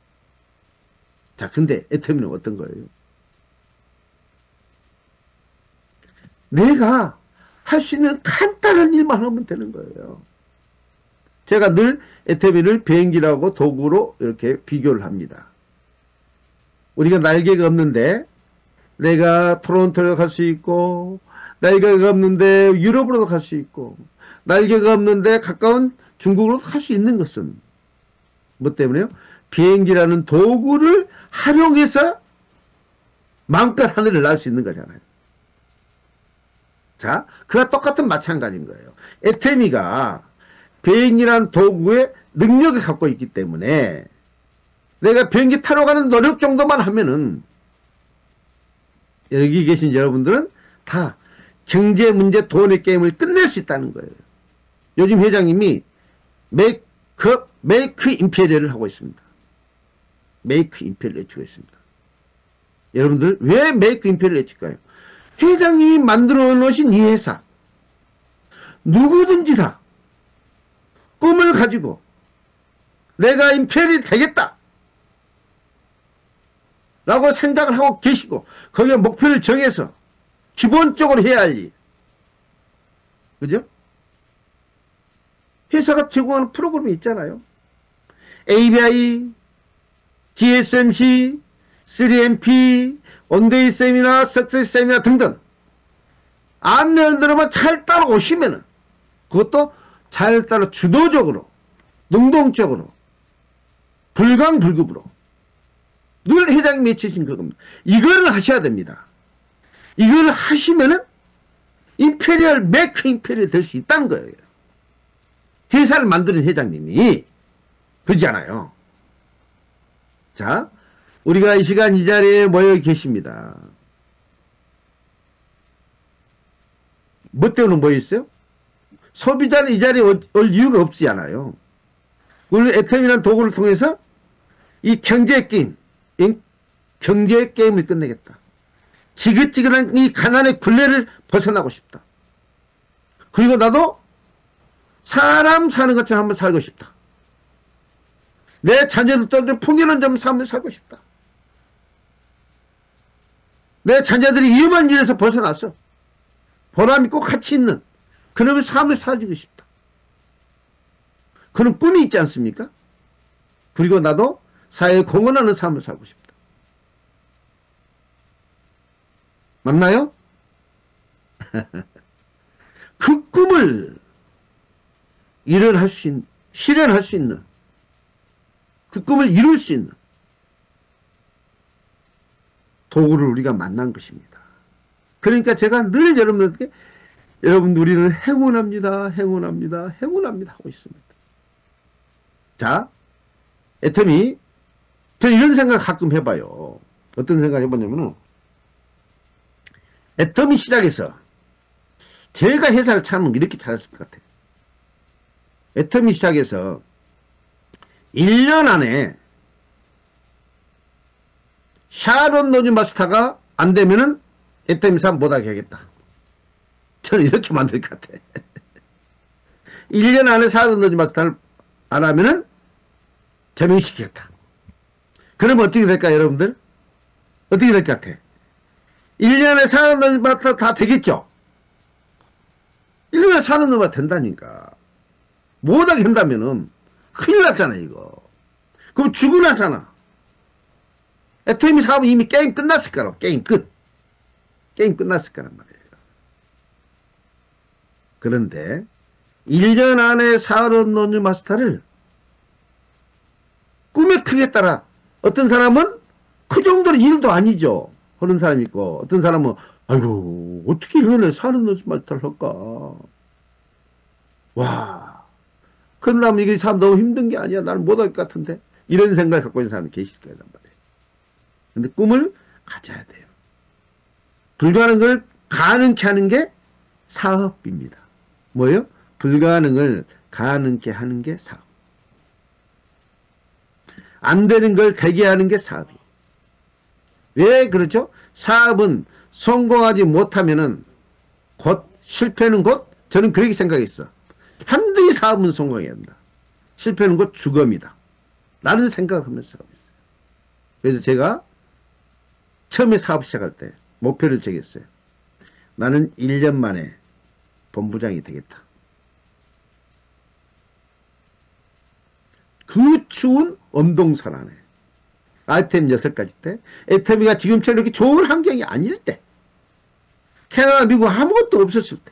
자, 근데 애터미는 어떤 거예요? 내가 할 수 있는 간단한 일만 하면 되는 거예요. 제가 늘 애터미를 비행기라고 도구로 이렇게 비교를 합니다. 우리가 날개가 없는데 내가 토론토로 갈 수 있고 날개가 없는데 유럽으로도 갈 수 있고 날개가 없는데 가까운 중국으로도 갈 수 있는 것은 뭐 때문에요? 비행기라는 도구를 활용해서 마음껏 하늘을 날 수 있는 거잖아요. 자, 그와 똑같은 마찬가지인 거예요. 애터미가 비행기라는 도구의 능력을 갖고 있기 때문에 내가 비행기 타러 가는 노력 정도만 하면은 여기 계신 여러분들은 다 경제 문제 돈의 게임을 끝낼 수 있다는 거예요. 요즘 회장님이 메이크, 메이크 임페리얼을 하고 있습니다. 메이크 임페리얼을 외치고 있습니다. 여러분들 왜 메이크 임페리얼을 외칠까요? 회장님이 만들어 놓으신 이 회사 누구든지 다 꿈을 가지고 내가 임페리얼이 되겠다 라고 생각을 하고 계시고 거기에 목표를 정해서 기본적으로 해야 할 일. 그죠? 회사가 제공하는 프로그램이 있잖아요. 에이비아이, 지에스엠씨, 쓰리엠피, 온데이 세미나, 석세스 세미나 등등 안내하는 대로만 잘 따라오시면은, 그것도 잘 따라 주도적으로, 능동적으로, 불강불급으로, 늘 회장님이 치신 그겁니다. 이걸 하셔야 됩니다. 이걸 하시면은, 임페리얼, 메크 임페리얼 될 수 있다는 거예요. 회사를 만드는 회장님이. 그러지 않아요. 자, 우리가 이 시간 이 자리에 모여 계십니다. 뭐 때문에 모여 있어요? 소비자는 이 자리에 올 이유가 없지 않아요. 우리 애텀이라는 도구를 통해서 이 경제 게임, 이 경제 게임을 끝내겠다. 지긋지긋한 이 가난의 굴레를 벗어나고 싶다. 그리고 나도 사람 사는 것처럼 한번 살고 싶다. 내 자녀들도 풍요로운 좀 삶을 살고 싶다. 내 자녀들이 위험한 일에서 벗어나서 보람 있고 가치 있는 그놈의 삶을 살고 싶다. 그런 꿈이 있지 않습니까? 그리고 나도 사회에 공헌하는 삶을 살고 싶다. 맞나요? 그 꿈을 일어날 수 있는, 실현할 수 있는, 그 꿈을 이룰 수 있는 도구를 우리가 만난 것입니다. 그러니까 제가 늘 여러분들께, 여러분 우리는 행운합니다, 행운합니다, 행운합니다 하고 있습니다. 자, 애터미, 저 이런 생각 가끔 해봐요. 어떤 생각 해보냐면은, 애터미 시작해서 제가 회사를 찾으면 이렇게 찾았을 것 같아요. 애터미 시작해서 일 년 안에 샤론 노즈 마스터가 안 되면은 애터미 사업 못하게 하겠다. 저는 이렇게 만들 것 같아. 일 년 안에 샤론 노즈 마스터를 안 하면은 제명시키겠다. 그러면 어떻게 될까요, 여러분들? 어떻게 될 것 같아? 일 년에 샤론 노즈 마스터 다 되겠죠? 일 년에 샤론 노즈 마스터 된다니까. 못하게 한다면은 큰일 났잖아, 이거. 그럼 죽고 나서나. 애터미 사업은 이미 게임 끝났을 거라고. 게임 끝. 게임 끝났을 거란 말이에요. 그런데 일 년 안에 샤론 노즈 마스터를 꿈에 크게 따라 어떤 사람은 그 정도는 일도 아니죠. 하는 사람이 있고 어떤 사람은 아이고 어떻게 일 년에 샤론 노즈 마스터를 할까. 와. 그러면 이게 참 너무 힘든 게 아니야. 나는 못할 것 같은데. 이런 생각을 갖고 있는 사람이 계실 거란 말이에요. 근데 꿈을 가져야 돼요. 불가능한 걸 가능케 하는 게 사업입니다. 뭐예요? 불가능을 가능케 하는 게 사업. 안 되는 걸 되게 하는 게 사업이. 왜 그렇죠? 사업은 성공하지 못하면은 곧 실패는 곧 저는 그렇게 생각했어. 반드시 사업은 성공해야 한다. 실패는 곧 죽음이다. 라는 생각을 하면서 사업을 했어요. 그래서 제가 처음에 사업 시작할 때 목표를 정했어요. 나는 일 년 만에 본부장이 되겠다. 그 추운 엄동산 안에 아이템 여섯 가지 때 애터미가 지금처럼 이렇게 좋은 환경이 아닐 때 캐나다, 미국 아무것도 없었을 때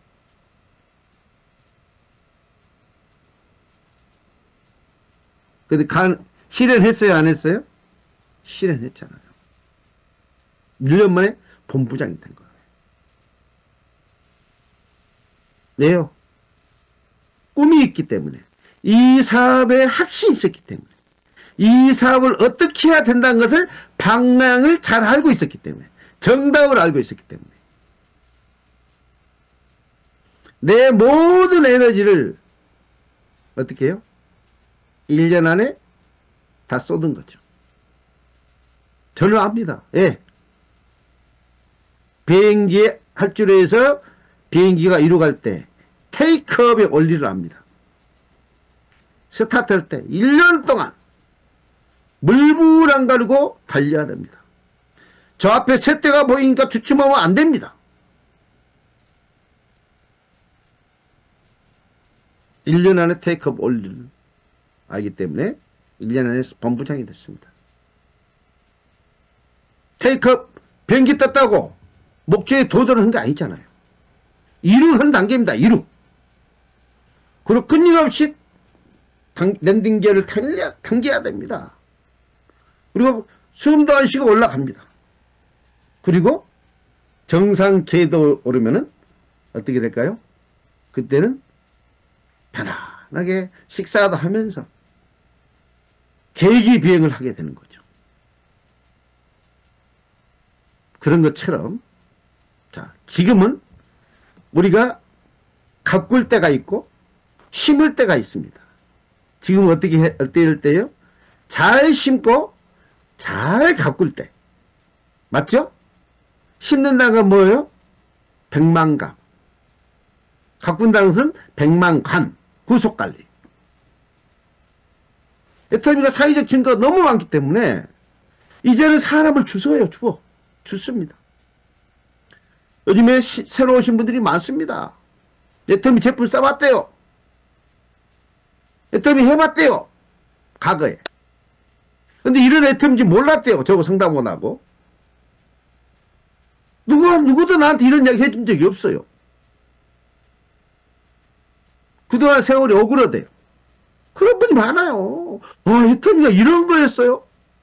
근데 간, 실현했어요? 안 했어요? 실현했잖아요. 일 년 만에 본부장이 된 거예요. 왜요? 꿈이 있기 때문에 이 사업에 확신이 있었기 때문에 이 사업을 어떻게 해야 된다는 것을 방향을 잘 알고 있었기 때문에 정답을 알고 있었기 때문에 내 모든 에너지를 어떻게 해요? 일 년 안에 다 쏟은 거죠. 저는 압니다. 예. 비행기 할 줄 해서 비행기가 이루 갈 때 테이크업의 원리를 압니다. 스타트 할 때 일 년 동안 물불 안 가리고 달려야 됩니다. 저 앞에 새떼가 보이니까 주춤하면 안 됩니다. 일 년 안에 테이크업 원리를 알기 때문에 일 년 안에 본부장이 됐습니다. 테이크업 비행기 떴다고 목적에 도달을 한 게 아니잖아요. 이륙한 단계입니다. 이륙. 그리고 끊임없이 당, 랜딩 기어를 당겨야, 당겨야 됩니다. 그리고 숨도 안 쉬고 올라갑니다. 그리고 정상 궤도 오르면은 어떻게 될까요? 그때는 편안하게 식사도 하면서 계기 비행을 하게 되는 거죠. 그런 것처럼 자, 지금은 우리가 가꿀 때가 있고 심을 때가 있습니다. 지금 어떻게 해, 어때일 때요? 잘 심고 잘 가꿀 때. 맞죠? 심는다는 건 뭐예요? 백만갑. 가꾼다는 것은 백만관. 후속관리. 애터미가 사회적 증거가 너무 많기 때문에 이제는 사람을 주워요. 주워. 주습니다. 요즘에 시, 새로 오신 분들이 많습니다. 애터미 제품 써봤대요. 애터미 해봤대요. 과거에. 근데 이런 애터미인지 몰랐대요. 저거 상담 원하고. 누구, 누구도 나한테 이런 이야기 해준 적이 없어요. 그동안 세월이 억울하대요. 그런 분이 많아요. 와, 애터미가 이런 거였어요?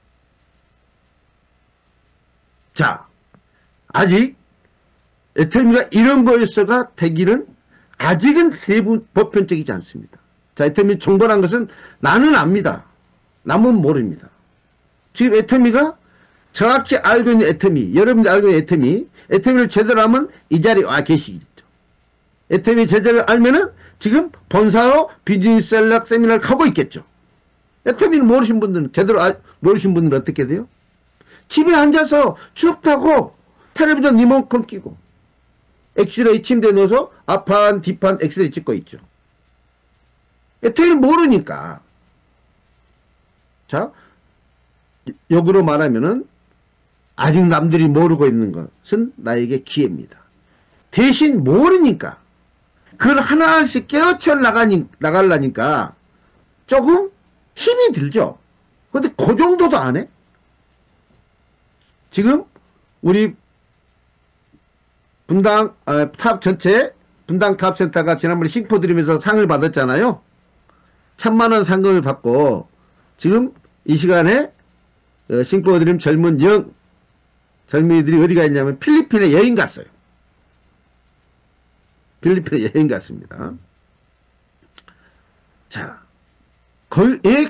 자, 아직 애터미가 이런 거였어가 되기는 아직은 세부 보편적이지 않습니다. 자, 애터미 정보란 것은 나는 압니다. 남은 모릅니다. 지금 애터미가 정확히 알고 있는 애터미, 여러분들 알고 있는 애터미, 애터미를 제대로 하면 이 자리에 와 계시겠죠. 애터미 제대로 알면은 지금 본사로 비즈니스 전략 세미나를 가고 있겠죠. 애터미를 모르신 분들은, 제대로 알, 모르신 분들은 어떻게 돼요? 집에 앉아서 쭉 타고 텔레비전 리모컨 끼고 엑스레이 침대에 넣어서 앞판, 뒷판 엑스레이 찍고 있죠. 애터미를 모르니까. 자, 역으로 말하면은 아직 남들이 모르고 있는 것은 나에게 기회입니다. 대신 모르니까 그걸 하나씩 깨우쳐 나가니, 나가려니까 조금 힘이 들죠. 근데 그 정도도 안 해? 지금 우리 분당 아, 탑 전체 분당 탑센터가 지난번에 싱포 드리면서 상을 받았잖아요. 천만 원 상금을 받고 지금 이 시간에 어, 싱포 드림 젊은 영 젊은이들이 어디가 있냐면 필리핀에 여행 갔어요. 필리핀에 여행 갔습니다. 자, 거기,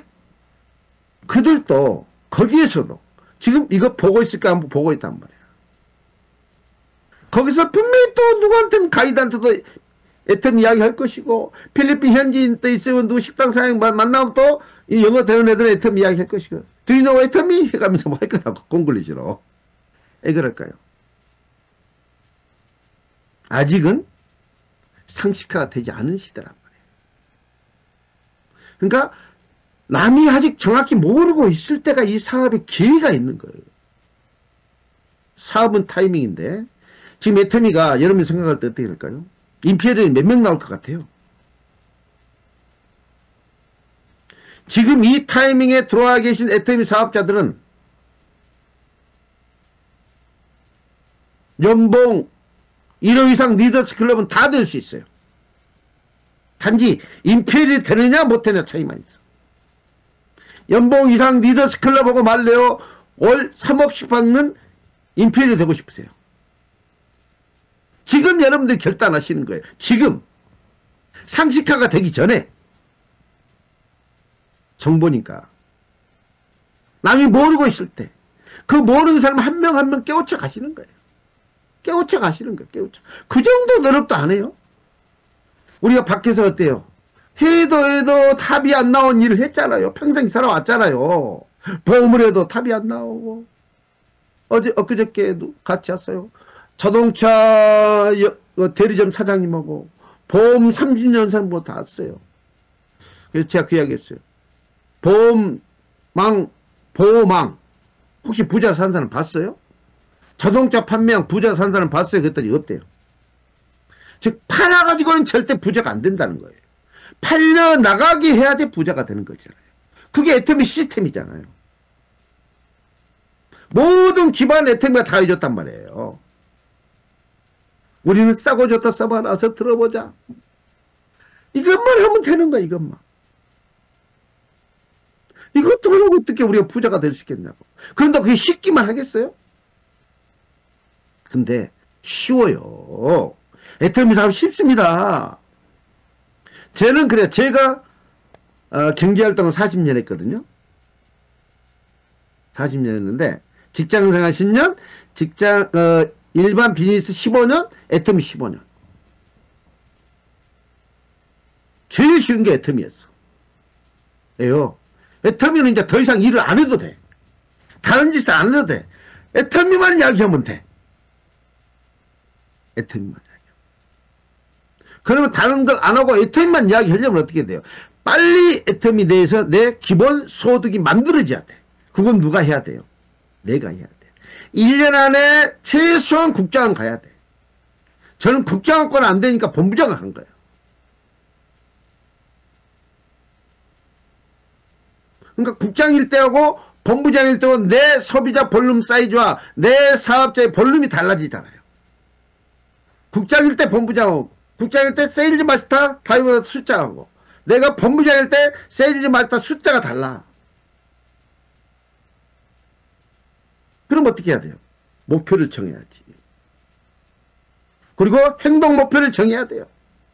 그들도 거기에서도 지금 이거 보고 있을까 한번 보고 있단 말이야. 거기서 분명히 또 누구한테는 가이드한테도 애터미 이야기 할 것이고 필리핀 현지인 또 있으면 누구 식당 사장 만나면 또 이 영어 배우는 애들은 애터미 이야기 할 것이고 Do you know 애터미? 해가면서 뭐 할 거라고 콩글리시로. 왜 그럴까요? 아직은 상식화가 되지 않은 시대란 말이에요. 그러니까 남이 아직 정확히 모르고 있을 때가 이 사업의 기회가 있는 거예요. 사업은 타이밍인데 지금 애터미가 여러분이 생각할 때 어떻게 될까요? 인피니언이 몇 명 나올 것 같아요? 지금 이 타이밍에 들어와 계신 애터미 사업자들은 연봉 일억 이상 리더스 클럽은 다 될 수 있어요. 단지 인피니언이 되느냐 못되느냐 차이만 있어. 연봉 이상 리더스 클럽하고 말래요. 월 삼억씩 받는 인피니언이 되고 싶으세요. 지금 여러분들이 결단하시는 거예요. 지금 상식화가 되기 전에 정보니까 남이 모르고 있을 때 그 모르는 사람 한 명 한 명 깨우쳐 가시는 거예요. 깨우쳐 가시는 거예요. 깨우쳐. 그 정도 노력도 안 해요. 우리가 밖에서 어때요? 해도 해도 답이 안 나온 일을 했잖아요. 평생 살아왔잖아요. 보험을 해도 답이 안 나오고 어제 엊그저께도 같이 왔어요. 자동차 대리점 사장님하고 보험 삼십 년산 뭐 다 왔어요. 그래서 제가 그 이야기 했어요. 보험망, 보호망 혹시 부자 산 사람 봤어요? 자동차 판매한 부자 산 사람 봤어요? 그랬더니 없대요. 즉 팔아가지고는 절대 부자가 안 된다는 거예요. 팔려 나가게 해야지 부자가 되는 거잖아요. 그게 애터미 시스템이잖아요. 모든 기반 애터미가 다 해줬단 말이에요. 우리는 싸고 좋다 써봐라서 들어보자. 이것만 하면 되는 거야, 이것만. 이것도 하려고 어떻게 우리가 부자가 될 수 있겠냐고. 그런데 그게 쉽기만 하겠어요? 근데 쉬워요. 애터미 사업 쉽습니다. 저는 그래요. 제가 어, 경제활동을 사십 년 했거든요. 사십 년 했는데 직장생활 십 년, 직장 어, 일반 비즈니스 십오 년, 애터미 십오 년. 제일 쉬운 게 애터미였어. 왜요? 애터미는 이제 더 이상 일을 안 해도 돼. 다른 짓을 안 해도 돼. 애터미만 이야기하면 돼. 애터미만 이야기하면. 그러면 다른 걸 안 하고 애터미만 이야기하려면 어떻게 돼요? 빨리 애터미 내에서 내 기본 소득이 만들어져야 돼. 그건 누가 해야 돼요? 내가 해야 돼. 일 년 안에 최소한 국장은 가야 돼. 저는 국장권 안 되니까 본부장을 간 거예요. 그러니까 국장일 때하고 본부장일 때하고 내 소비자 볼륨 사이즈와 내 사업자의 볼륨이 달라지잖아요. 국장일 때 본부장하고, 국장일 때 세일즈 마스터 다이버 숫자하고, 내가 본부장일 때 세일즈 마스터 숫자가 달라. 그럼 어떻게 해야 돼요? 목표를 정해야지. 그리고 행동 목표를 정해야 돼요.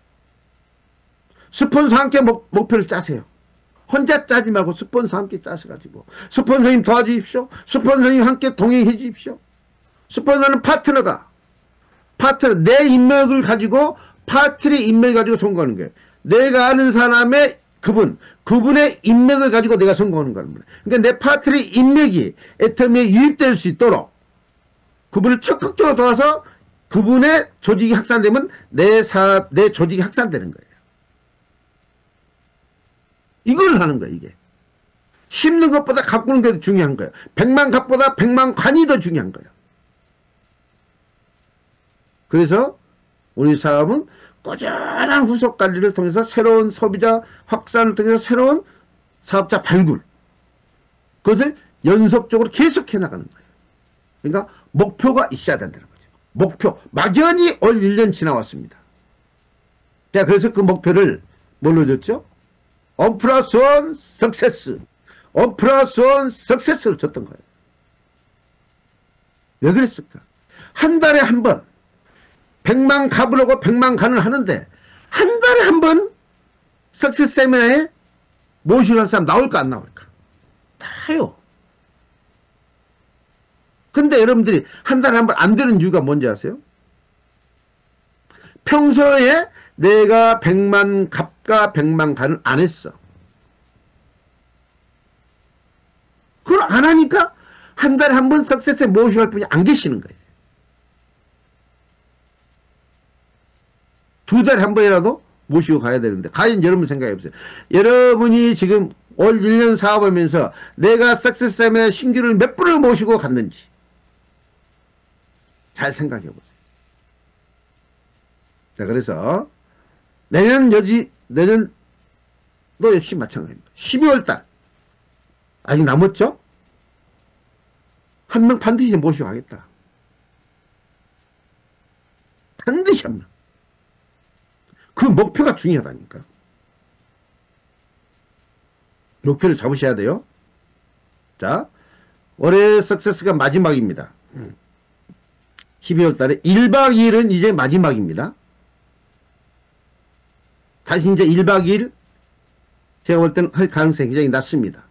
스폰서와 함께 목, 목표를 짜세요. 혼자 짜지 말고 스폰서와 함께 짜셔가지고, 스폰서님 도와주십시오. 스폰서님 함께 동행해 주십시오. 스폰서는 파트너가, 파트너, 내 인맥을 가지고 파트너의 인맥을 가지고 선거하는 거예요. 내가 아는 사람의 그분, 그분의 인맥을 가지고 내가 선거하는 거예요. 그러니까 내 파트너의 인맥이 애터미에 유입될 수 있도록 그분을 적극적으로 도와서 그분의 조직이 확산되면 내 사업, 내 조직이 확산되는 거예요. 이걸 하는 거예요, 이게. 심는 것보다 가꾸는 게 더 중요한 거예요. 백만 갑보다 백만 관이 더 중요한 거예요. 그래서 우리 사업은 꾸준한 후속 관리를 통해서 새로운 소비자 확산을 통해서 새로운 사업자 발굴. 그것을 연속적으로 계속해 나가는 거예요. 그러니까 목표가 있어야 된다는 거죠. 목표. 막연히 올 일 년 지나왔습니다. 자, 그래서 그 목표를 뭘로 줬죠? 원 플러스 원 석세스. 원 플러스 원 석세스를 줬던 거예요. 왜 그랬을까? 한 달에 한 번 백만 갑을 하고 백만 간을 하는데 한 달에 한 번 석세스 세미나에 모시고 한 사람 나올까 안 나올까? 다요. 근데 여러분들이 한 달에 한 번 안 되는 이유가 뭔지 아세요? 평소에 내가 백만 갑과 백만 간을 안 했어. 그걸 안 하니까 한 달에 한 번 석세스에 모시고 할 분이 안 계시는 거예요. 두 달에 한 번이라도 모시고 가야 되는데 과연 여러분 생각해 보세요. 여러분이 지금 올 일 년 사업하면서 내가 석세스에 신규를 몇 분을 모시고 갔는지 잘 생각해 보세요. 자, 그래서 내년 여지 내년도 역시 마찬가지입니다. 십이월 달 아직 남았죠? 한 명 반드시 모시고 가겠다. 반드시 한 명. 그 목표가 중요하다니까. 목표를 잡으셔야 돼요. 자, 올해 석세스가 마지막입니다. 십이월 달에 일 박 이 일은 이제 마지막입니다. 다시 이제 일 박 이 일 제가 볼 때는 할 가능성이 굉장히 낮습니다.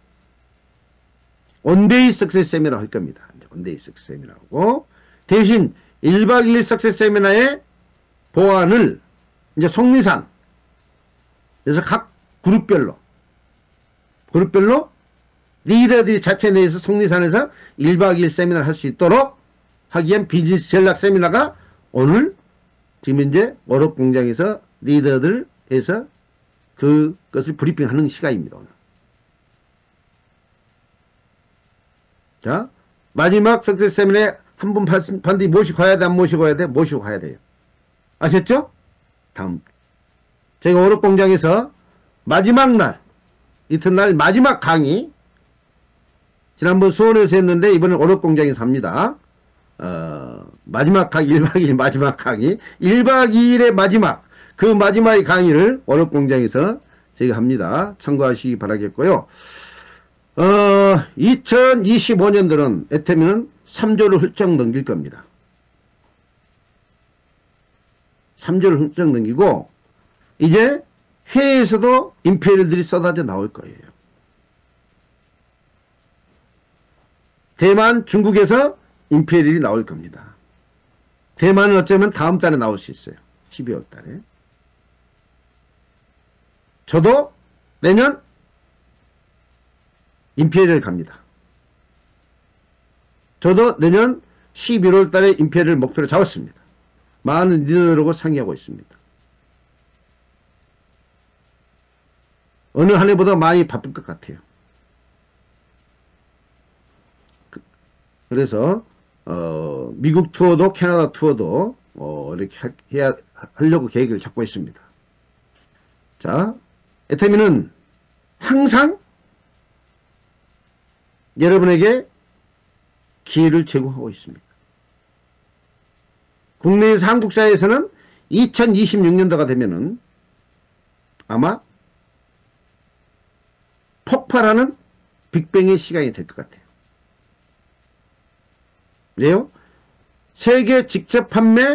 원데이 석세스 세미나 할 겁니다. 원데이 석세스 세미나하고 대신 일 박 이 일 석세스 세미나의 보안을 이제 속리산 그래서 각 그룹별로 그룹별로 리더들이 자체 내에서 속리산에서 일 박 이 일 세미나를 할 수 있도록 하기 위한 비즈니스 전략 세미나가 오늘 지금 이제 월업 공장에서 리더들 해서 그것을 브리핑하는 시간입니다. 오늘. 자, 마지막 석세스 세미나에 한 분 반드시 모시고 가야 돼, 안 모시고 가야 돼? 모시고 가야 돼요. 아셨죠? 다음. 제가 월업 공장에서 마지막 날, 이튿날 마지막 강의, 지난번 수원에서 했는데, 이번엔 월업 공장에서 합니다. 어, 마지막 강의, 일 박 이 일 마지막 강의, 일 박 이 일의 마지막, 그 마지막의 강의를 월업공장에서 저희가 합니다. 참고하시기 바라겠고요. 어, 이천이십오 년도는 애터미는 삼 조를 훌쩍 넘길 겁니다. 삼 조를 훌쩍 넘기고, 이제 해외에서도 임페리얼들이 쏟아져 나올 거예요. 대만, 중국에서 임페리얼이 나올 겁니다. 대만은 어쩌면 다음 달에 나올 수 있어요. 십이월 달에. 저도 내년 임페리얼 갑니다. 저도 내년 십일월 달에 임페리얼 목표를 잡았습니다. 많은 리더들하고 상의하고 있습니다. 어느 한 해보다 많이 바쁠 것 같아요. 그래서 어, 미국 투어도 캐나다 투어도 어, 이렇게 하, 해야 하려고 계획을 잡고 있습니다. 자, 애터미는 항상 여러분에게 기회를 제공하고 있습니다. 국내에서 한국 사회에서는 이천이십육 년도가 되면은 아마 폭발하는 빅뱅의 시간이 될 것 같아요. 왜요? 세계 직접 판매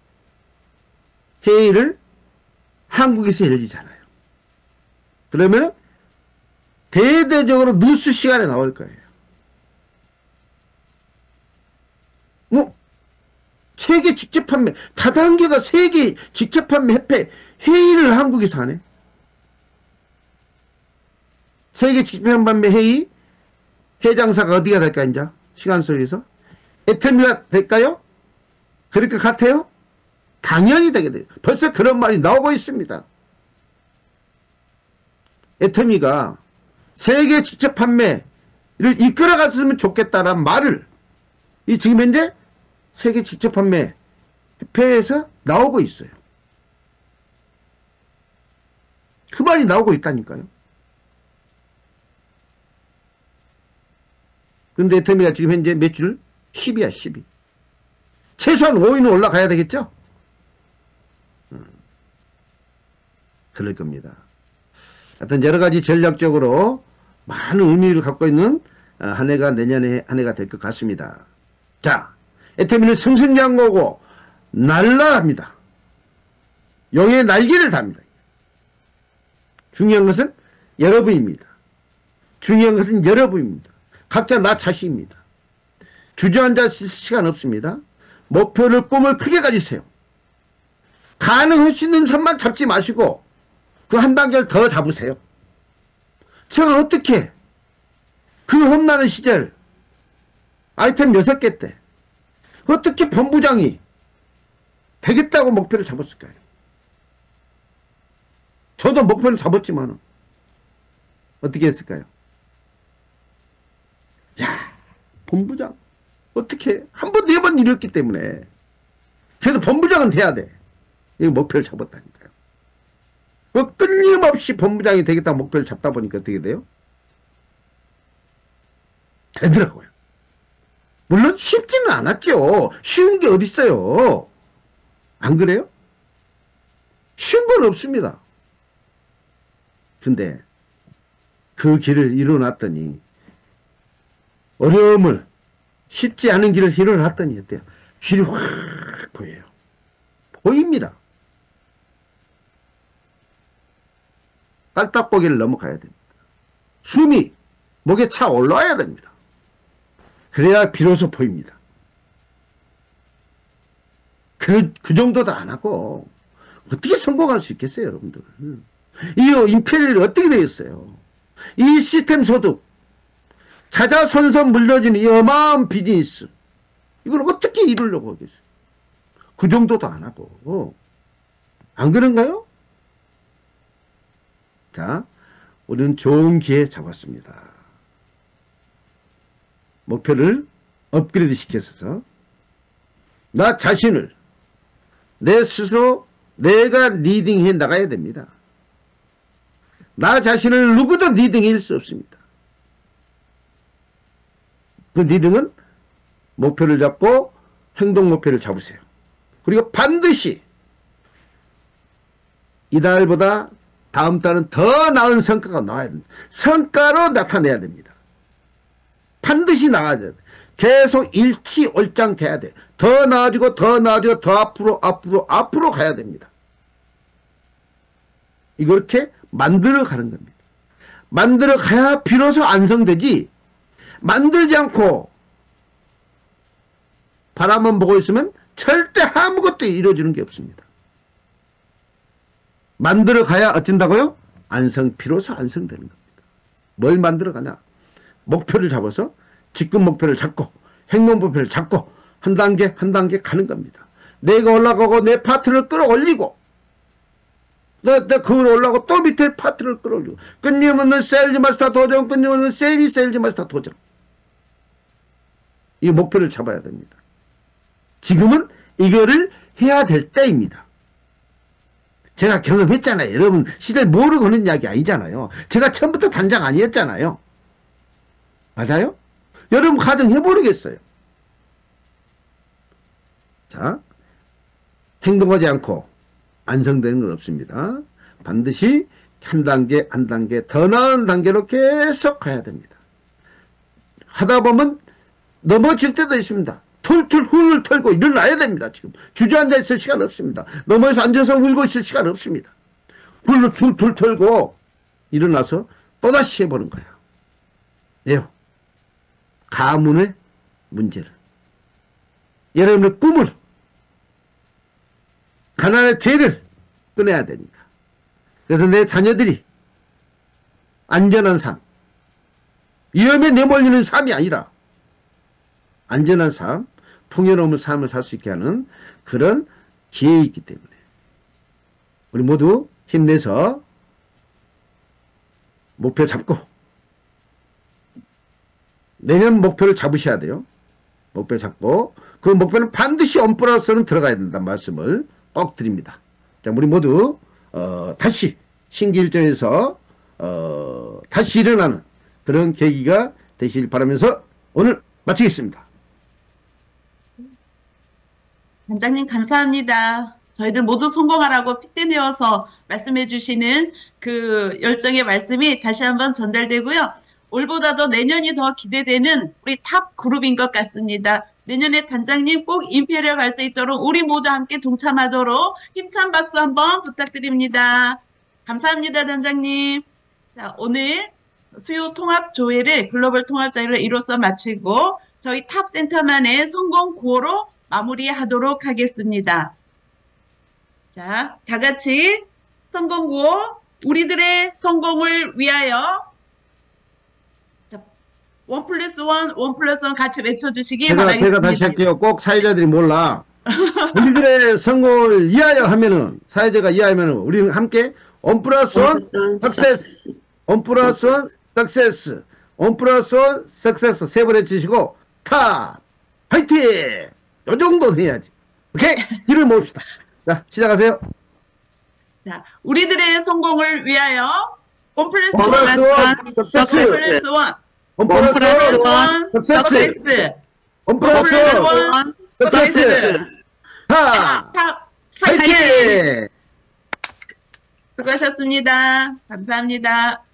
회의를 한국에서 열리잖아요. 그러면 대대적으로 뉴스 시간에 나올 거예요. 뭐 세계 직접 판매 다단계가 세계 직접 판매 협회 회의를 한국에서 하네. 세계 직접 판매 회의 회장사가 어디가 될까 이제 시간 속에서 애터미가 될까요? 그럴 것 같아요? 당연히 되게 돼요. 벌써 그런 말이 나오고 있습니다. 애터미가 세계 직접 판매를 이끌어갔으면 좋겠다라는 말을 이 지금 현재 세계 직접 판매 협회에서 나오고 있어요. 그 말이 나오고 있다니까요. 근데 애터미가 지금 현재 매출 십이야, 십이. 최소한 오 위는 올라가야 되겠죠? 음, 그럴 겁니다. 하여튼 여러 가지 전략적으로 많은 의미를 갖고 있는 한 해가 내년에 한 해가 될 것 같습니다. 자, 애터미는 승승장구하고 날라갑니다. 용의 날개를 답니다. 중요한 것은 여러분입니다. 중요한 것은 여러분입니다. 각자 나 자신입니다. 주저앉아 있을 시간 없습니다. 목표를 꿈을 크게 가지세요. 가능할 수 있는 선만 잡지 마시고 그 한 단계를 더 잡으세요. 제가 어떻게 그 험난한 시절 아이템 여섯 개 때 어떻게 본부장이 되겠다고 목표를 잡았을까요? 저도 목표를 잡았지만 어떻게 했을까요? 야, 본부장 어떻게 한 번 네 번 이뤘기 때문에 그래서 본부장은 돼야 돼. 이 목표를 잡았다니까요. 그 끊임없이 본부장이 되겠다고 목표를 잡다 보니까 어떻게 돼요? 되더라고요. 물론 쉽지는 않았죠. 쉬운 게 어딨어요. 안 그래요? 쉬운 건 없습니다. 근데 그 길을 이뤄놨더니 어려움을 쉽지 않은 길을 이뤄놨더니 어때요? 길이 확 보여요. 보입니다. 깔딱고개를 넘어가야 됩니다. 숨이 목에 차 올라와야 됩니다. 그래야 비로소 보입니다. 그, 그 정도도 안 하고 어떻게 성공할 수 있겠어요, 여러분들. 이 임페리얼이 어떻게 되겠어요? 이 시스템 소득, 자자손손 물려지는 이 어마어마한 비즈니스, 이걸 어떻게 이루려고 하겠어요? 그 정도도 안 하고. 안 그런가요? 자, 우리는 좋은 기회 잡았습니다. 목표를 업그레이드 시켜서 나 자신을 내 스스로 내가 리딩해 나가야 됩니다. 나 자신을 누구도 리딩할 수 없습니다. 그 리딩은 목표를 잡고 행동 목표를 잡으세요. 그리고 반드시 이달보다 다음 달은 더 나은 성과가 나와야 됩니다. 성과로 나타내야 됩니다. 반드시 나와야 돼요. 계속 일치월장돼야 돼. 더 나아지고 더 나아지고 더 앞으로 앞으로 앞으로 가야 됩니다. 이렇게 만들어 가는 겁니다. 만들어 가야 비로소 완성되지, 만들지 않고 바라만 보고 있으면 절대 아무것도 이루어지는 게 없습니다. 만들어 가야 어쩐다고요? 완성, 비로소 완성되는 겁니다. 뭘 만들어 가냐? 목표를 잡아서 직급 목표를 잡고 행동 목표를 잡고 한 단계 한 단계 가는 겁니다. 내가 올라가고 내 파트를 끌어올리고 내, 내 그걸 올라가고 또 밑에 파트를 끌어올리고 끊임없는 세일즈 마스터 도전, 끊임없는 세이비 세일즈 마스터 도전. 이 목표를 잡아야 됩니다. 지금은 이거를 해야 될 때입니다. 제가 경험했잖아요. 여러분 시대를 모르고 하는 이야기 아니잖아요. 제가 처음부터 단장 아니었잖아요. 맞아요? 여러분 가정해 모르겠어요. 자, 행동하지 않고 완성되는 건 없습니다. 반드시 한 단계 한 단계 더 나은 단계로 계속 가야 됩니다. 하다 보면 넘어질 때도 있습니다. 툴툴 훌을 털고 일어나야 됩니다. 지금 주저앉아 있을 시간 없습니다. 넘어져서 앉아서 울고 있을 시간 없습니다. 훌을 툴툴 털고 일어나서 또다시 해보는 거예요. 예요. 가문의 문제를, 여러분의 꿈을, 가난의 죄를 끊어야 되니까. 그래서 내 자녀들이 안전한 삶, 위험에 내몰리는 삶이 아니라 안전한 삶, 풍요로운 삶을 살 수 있게 하는 그런 기회가 있기 때문에 우리 모두 힘내서 목표 잡고 내년 목표를 잡으셔야 돼요. 목표 잡고 그 목표는 반드시 원 플러스는 들어가야 된다는 말씀을 꼭 드립니다. 자, 우리 모두 어, 다시 신기일전에서 어, 다시 일어나는 그런 계기가 되시길 바라면서 오늘 마치겠습니다. 단장님 감사합니다. 저희들 모두 성공하라고 핏대 내어서 말씀해 주시는 그 열정의 말씀이 다시 한번 전달되고요. 올보다도 내년이 더 기대되는 우리 탑 그룹인 것 같습니다. 내년에 단장님 꼭 임페리얼 갈 수 있도록 우리 모두 함께 동참하도록 힘찬 박수 한번 부탁드립니다. 감사합니다, 단장님. 자, 오늘 수요 통합 조회를 글로벌 통합 자리를 이로써 마치고 저희 탑 센터만의 성공 구호로 마무리하도록 하겠습니다. 자, 다 같이 성공 구호, 우리들의 성공을 위하여. 자, 원 플러스 원, 원 플러스 원 같이 외쳐주시기 제가, 바라겠습니다. 제가 다시 할게요. 꼭 사회자들이 몰라. 우리들의 성공을 이하여 하면은, 사회자가 이하하면은, 우리는 함께 원 플러스 원, 석세스, 원 플러스 원, 석세스, 원 플러스 원, 석세스 세 번 해주시고, 탑! 화이팅! 요 정도는 해야지. 오케이? 이를 모읍시다. 자, 시작하세요. 자, 우리들의 성공을 위하여 원 플러스 원 원, 플러스 원, 석세스. 원 원 플러스 원, 석세스. 원 원 플러스 플러스 원, 원, 석세스. 석세스. 탑! 탑! 화이팅! 수고하셨습니다. 감사합니다.